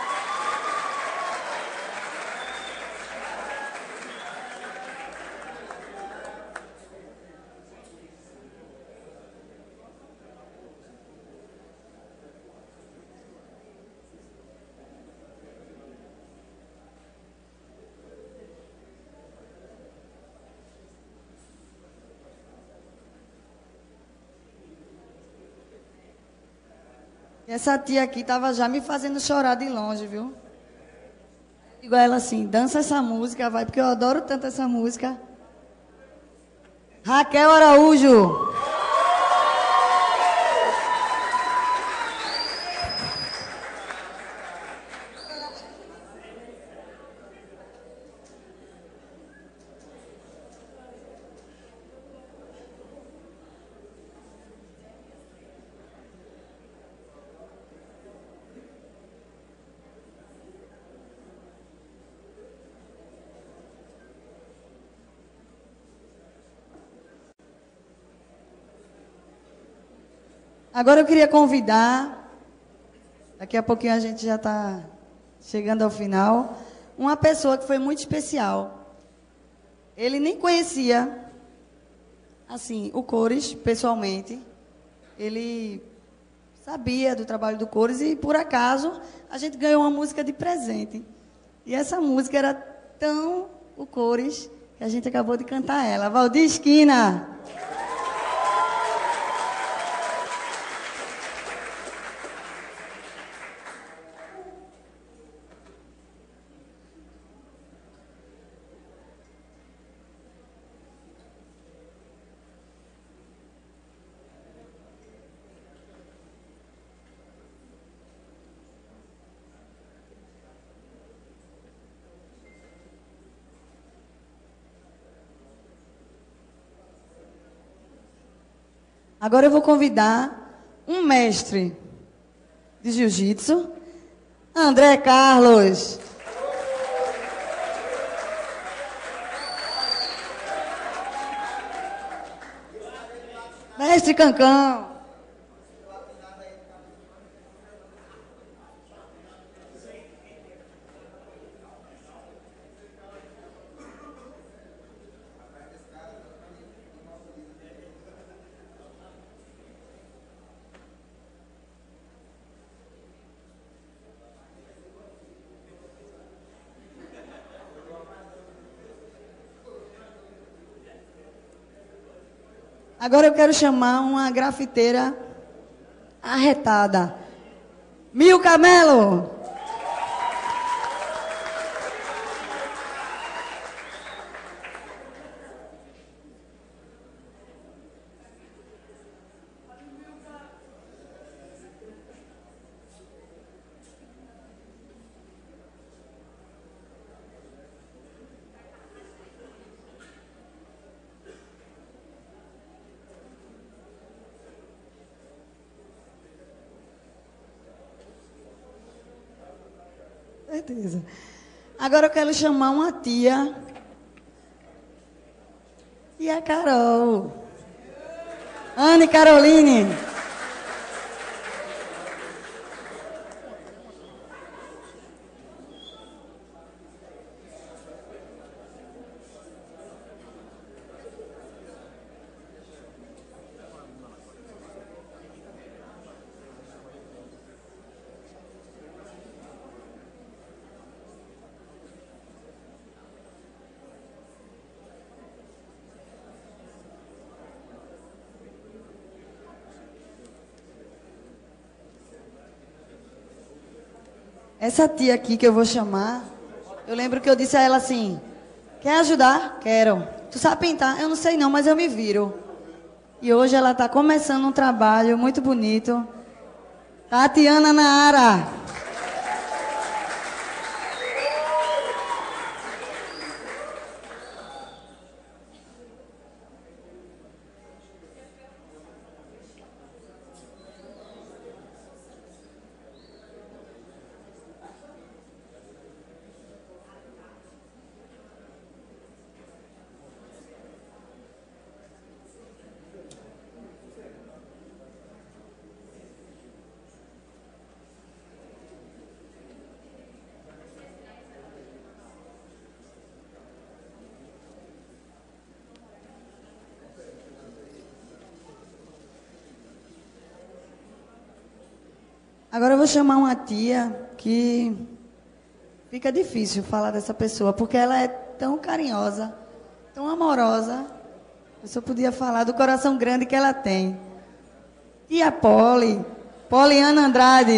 Essa tia aqui estava já me fazendo chorar de longe, viu? Digo a ela assim, dança essa música, vai, porque eu adoro tanto essa música. Raquel Araújo. Agora eu queria convidar, daqui a pouquinho a gente já está chegando ao final, uma pessoa que foi muito especial. Ele nem conhecia, assim, o Cores, pessoalmente. Ele sabia do trabalho do Cores e, por acaso, a gente ganhou uma música de presente. E essa música era tão o Cores que a gente acabou de cantar ela. Valdir Esquina. Agora eu vou convidar um mestre de jiu-jitsu, André Carlos. Mestre Cancão. Agora eu quero chamar uma grafiteira arretada. Mil Camelo. certeza. Agora eu quero chamar uma tia. Tia Carol. Anne Caroline. Essa tia aqui que eu vou chamar, eu lembro que eu disse a ela assim, quer ajudar? Quero. Tu sabe pintar? Eu não sei não, mas eu me viro. E hoje ela está começando um trabalho muito bonito. Tatiana Naara. Agora eu vou chamar uma tia que fica difícil falar dessa pessoa, porque ela é tão carinhosa, tão amorosa. Eu só podia falar do coração grande que ela tem. Tia Poli, Poliana Andrade.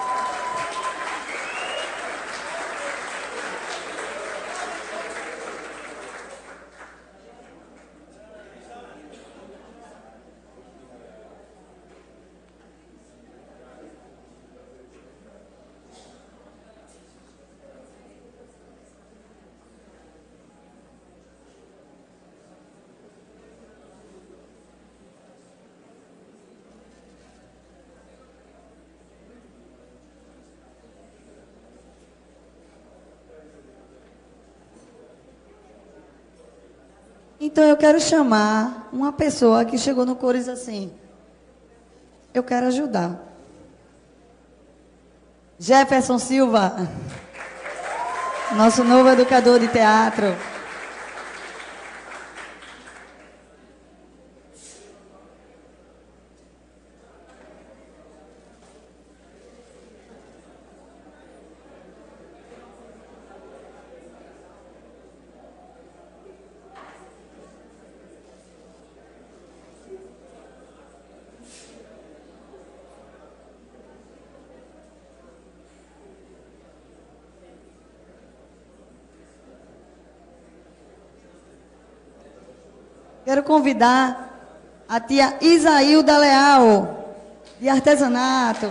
Então eu quero chamar uma pessoa que chegou no coro e disse assim, eu quero ajudar. Jefferson Silva, nosso novo educador de teatro. Quero convidar a tia Isaílda Leal, de artesanato.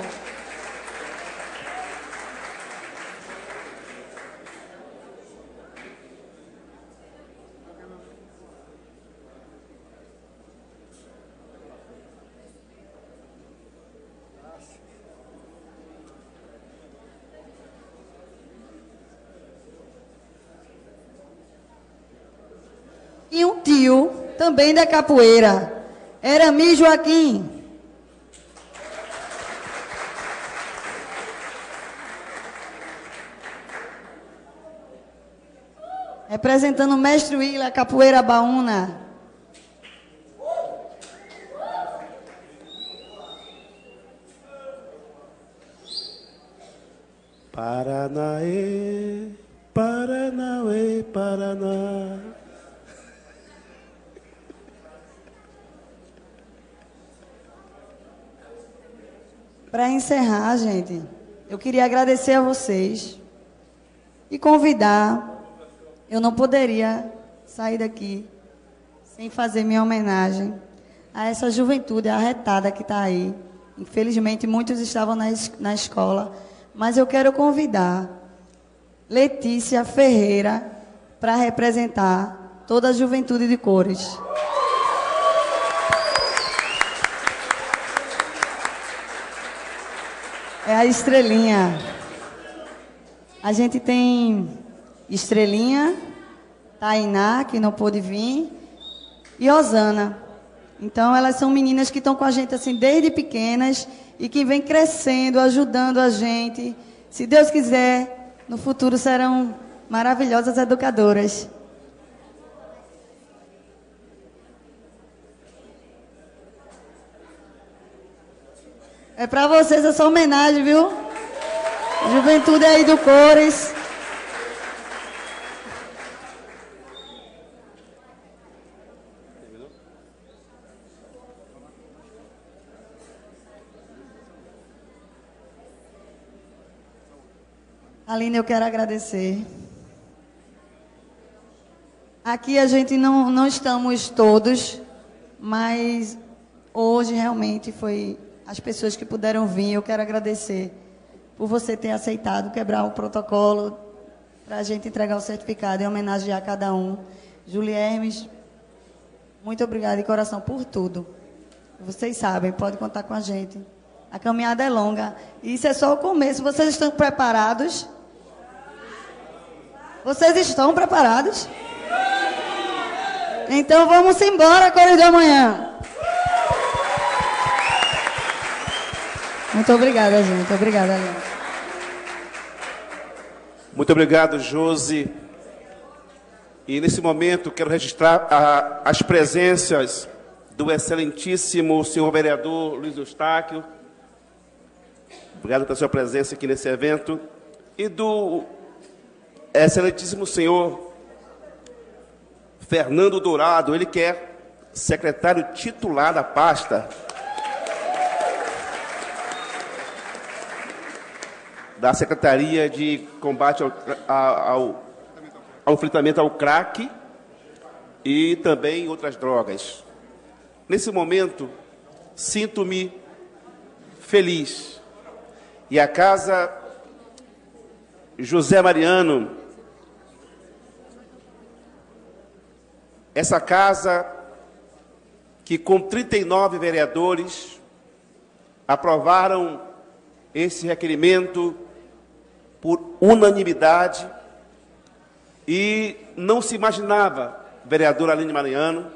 E um tio, também da capoeira, Erami Joaquim. Representando o mestre Willa, capoeira baúna. Paranaê, Paranauê, Paraná. Para encerrar, gente, eu queria agradecer a vocês e convidar. Eu não poderia sair daqui sem fazer minha homenagem a essa juventude arretada que está aí. Infelizmente, muitos estavam na, es na escola, mas eu quero convidar Letícia Ferreira para representar toda a juventude de Cores. É a estrelinha. A gente tem Estrelinha, Tainá, que não pôde vir, e Osana. Então, elas são meninas que estão com a gente assim desde pequenas e que vêm crescendo, ajudando a gente. Se Deus quiser, no futuro serão maravilhosas educadoras. É para vocês essa homenagem, viu? Juventude aí do Cores. Aline, eu quero agradecer. Aqui a gente não, não estamos todos, mas hoje realmente foi as pessoas que puderam vir. Eu quero agradecer por você ter aceitado quebrar o protocolo para a gente entregar o certificado e homenagear cada um. Júlia Hermes, muito obrigada de coração por tudo. Vocês sabem, pode contar com a gente. A caminhada é longa. E isso é só o começo. Vocês estão preparados? Vocês estão preparados? Então vamos embora, Cores do Amanhã. Muito obrigada, gente. Obrigada, Aline. Muito obrigado, Josi. E nesse momento quero registrar a, as presenças do excelentíssimo senhor vereador Luiz Eustáquio. Obrigado pela sua presença aqui nesse evento. E do excelentíssimo senhor Fernando Dourado, ele que é secretário titular da pasta da Secretaria de Combate ao, ao, ao enfrentamento ao crack e também outras drogas. Nesse momento, sinto-me feliz. E a Casa José Mariano, essa casa que com trinta e nove vereadores aprovaram esse requerimento por unanimidade e não se imaginava, vereadora Aline Mariano,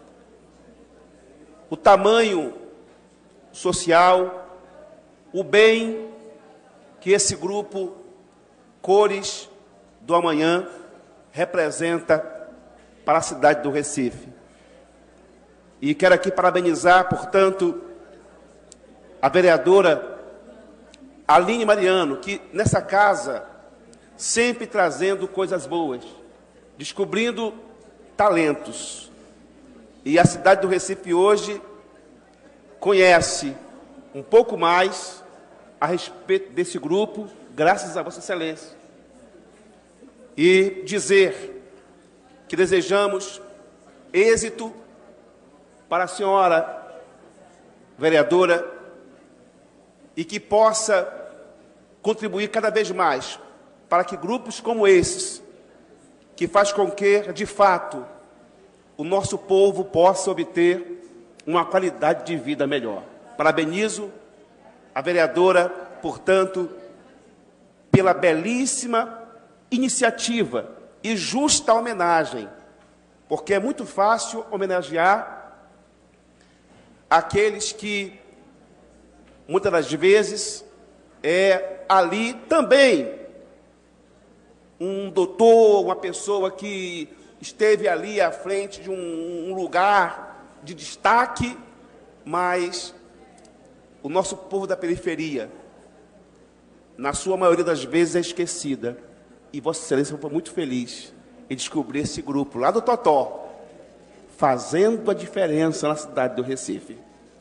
o tamanho social, o bem que esse grupo Cores do Amanhã representa para a cidade do Recife. E quero aqui parabenizar, portanto, a vereadora Aline Mariano, que nessa casa, sempre trazendo coisas boas, descobrindo talentos. E a cidade do Recife hoje conhece um pouco mais a respeito desse grupo, graças a Vossa Excelência. E dizer que desejamos êxito para a senhora vereadora e que possa contribuir cada vez mais para que grupos como esses, que faz com que, de fato, o nosso povo possa obter uma qualidade de vida melhor. Parabenizo a vereadora, portanto, pela belíssima iniciativa e justa homenagem, porque é muito fácil homenagear aqueles que, muitas das vezes, é ali também um doutor, uma pessoa que esteve ali à frente de um, um lugar de destaque, mas o nosso povo da periferia, na sua maioria das vezes, é esquecida. E Vossa Excelência foi muito feliz em descobrir esse grupo lá do Totó, fazendo a diferença na cidade do Recife.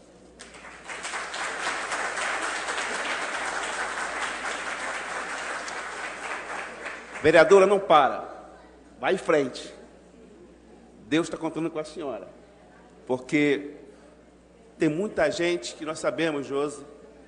Vereadora, não para. Vai em frente. Deus está contando com a senhora. Porque tem muita gente que nós sabemos, Josi,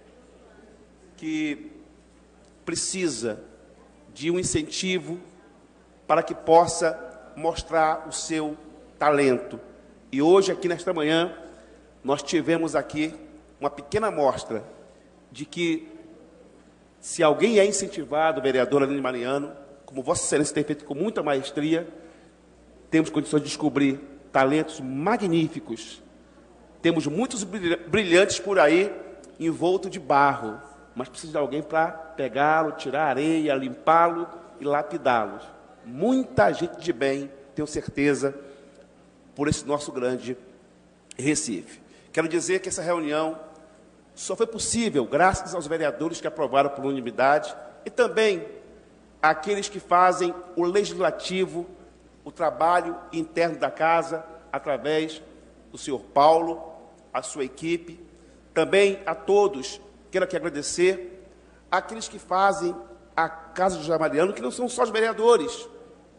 que precisa de um incentivo para que possa mostrar o seu talento. E hoje, aqui nesta manhã, nós tivemos aqui uma pequena amostra de que Se alguém é incentivado, vereadora Aline Mariano, como Vossa Excelência tem feito com muita maestria, temos condições de descobrir talentos magníficos. Temos muitos brilhantes por aí, envolto de barro, mas precisa de alguém para pegá-lo, tirar a areia, limpá-lo e lapidá-lo. Muita gente de bem, tenho certeza, por esse nosso grande Recife. Quero dizer que essa reunião só foi possível graças aos vereadores que aprovaram por unanimidade e também àqueles que fazem o legislativo, o trabalho interno da casa, através do senhor Paulo, a sua equipe, também a todos, quero aqui agradecer àqueles que fazem a Casa José Mariano, que não são só os vereadores,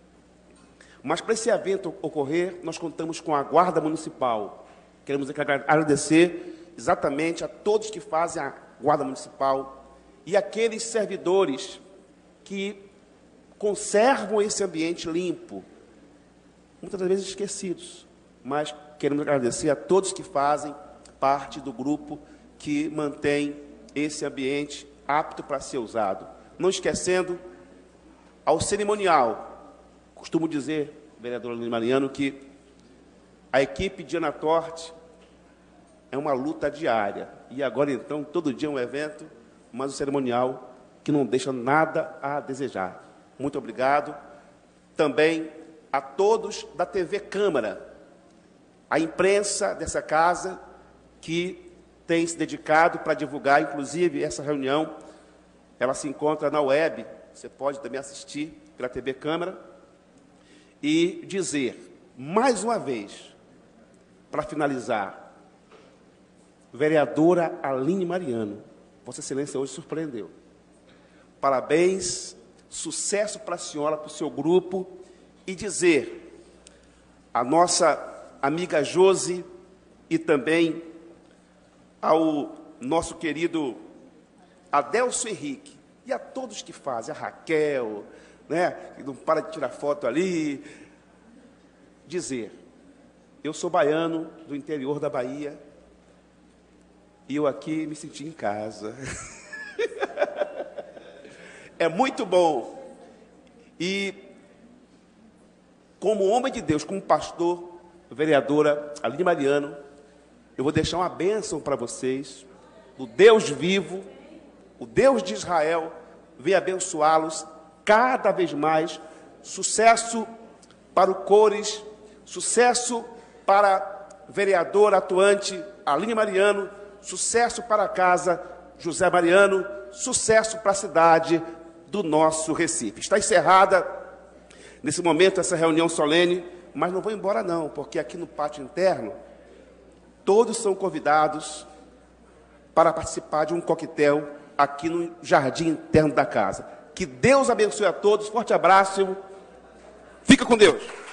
mas para esse evento ocorrer, nós contamos com a Guarda Municipal. Queremos agradecer exatamente a todos que fazem a Guarda Municipal e aqueles servidores que conservam esse ambiente limpo, muitas das vezes esquecidos, mas queremos agradecer a todos que fazem parte do grupo que mantém esse ambiente apto para ser usado. Não esquecendo ao cerimonial. Costumo dizer, vereador Aline Mariano, que a equipe de Anatorte é uma luta diária. E agora, então, todo dia é um evento, mas o cerimonial que não deixa nada a desejar. Muito obrigado. Também a todos da T V Câmara, a imprensa dessa casa, que tem se dedicado para divulgar, inclusive, essa reunião, ela se encontra na web, você pode também assistir pela T V Câmara, e dizer, mais uma vez, para finalizar, vereadora Aline Mariano, Vossa Excelência hoje surpreendeu. Parabéns, sucesso para a senhora, para o seu grupo, e dizer a nossa amiga Josi e também ao nosso querido Adelso Henrique, e a todos que fazem, a Raquel, né, que não para de tirar foto ali, dizer, eu sou baiano do interior da Bahia, e eu aqui me senti em casa. É muito bom. E, como homem de Deus, como pastor, vereadora Aline Mariano, eu vou deixar uma bênção para vocês, do Deus vivo, o Deus de Israel, venha abençoá-los cada vez mais. Sucesso para o Cores, sucesso para a vereadora atuante Aline Mariano, sucesso para a Casa José Mariano, sucesso para a cidade do nosso Recife. Está encerrada, nesse momento, essa reunião solene, mas não vou embora não, porque aqui no pátio interno, todos são convidados para participar de um coquetel aqui no jardim interno da casa. Que Deus abençoe a todos, forte abraço, fica com Deus.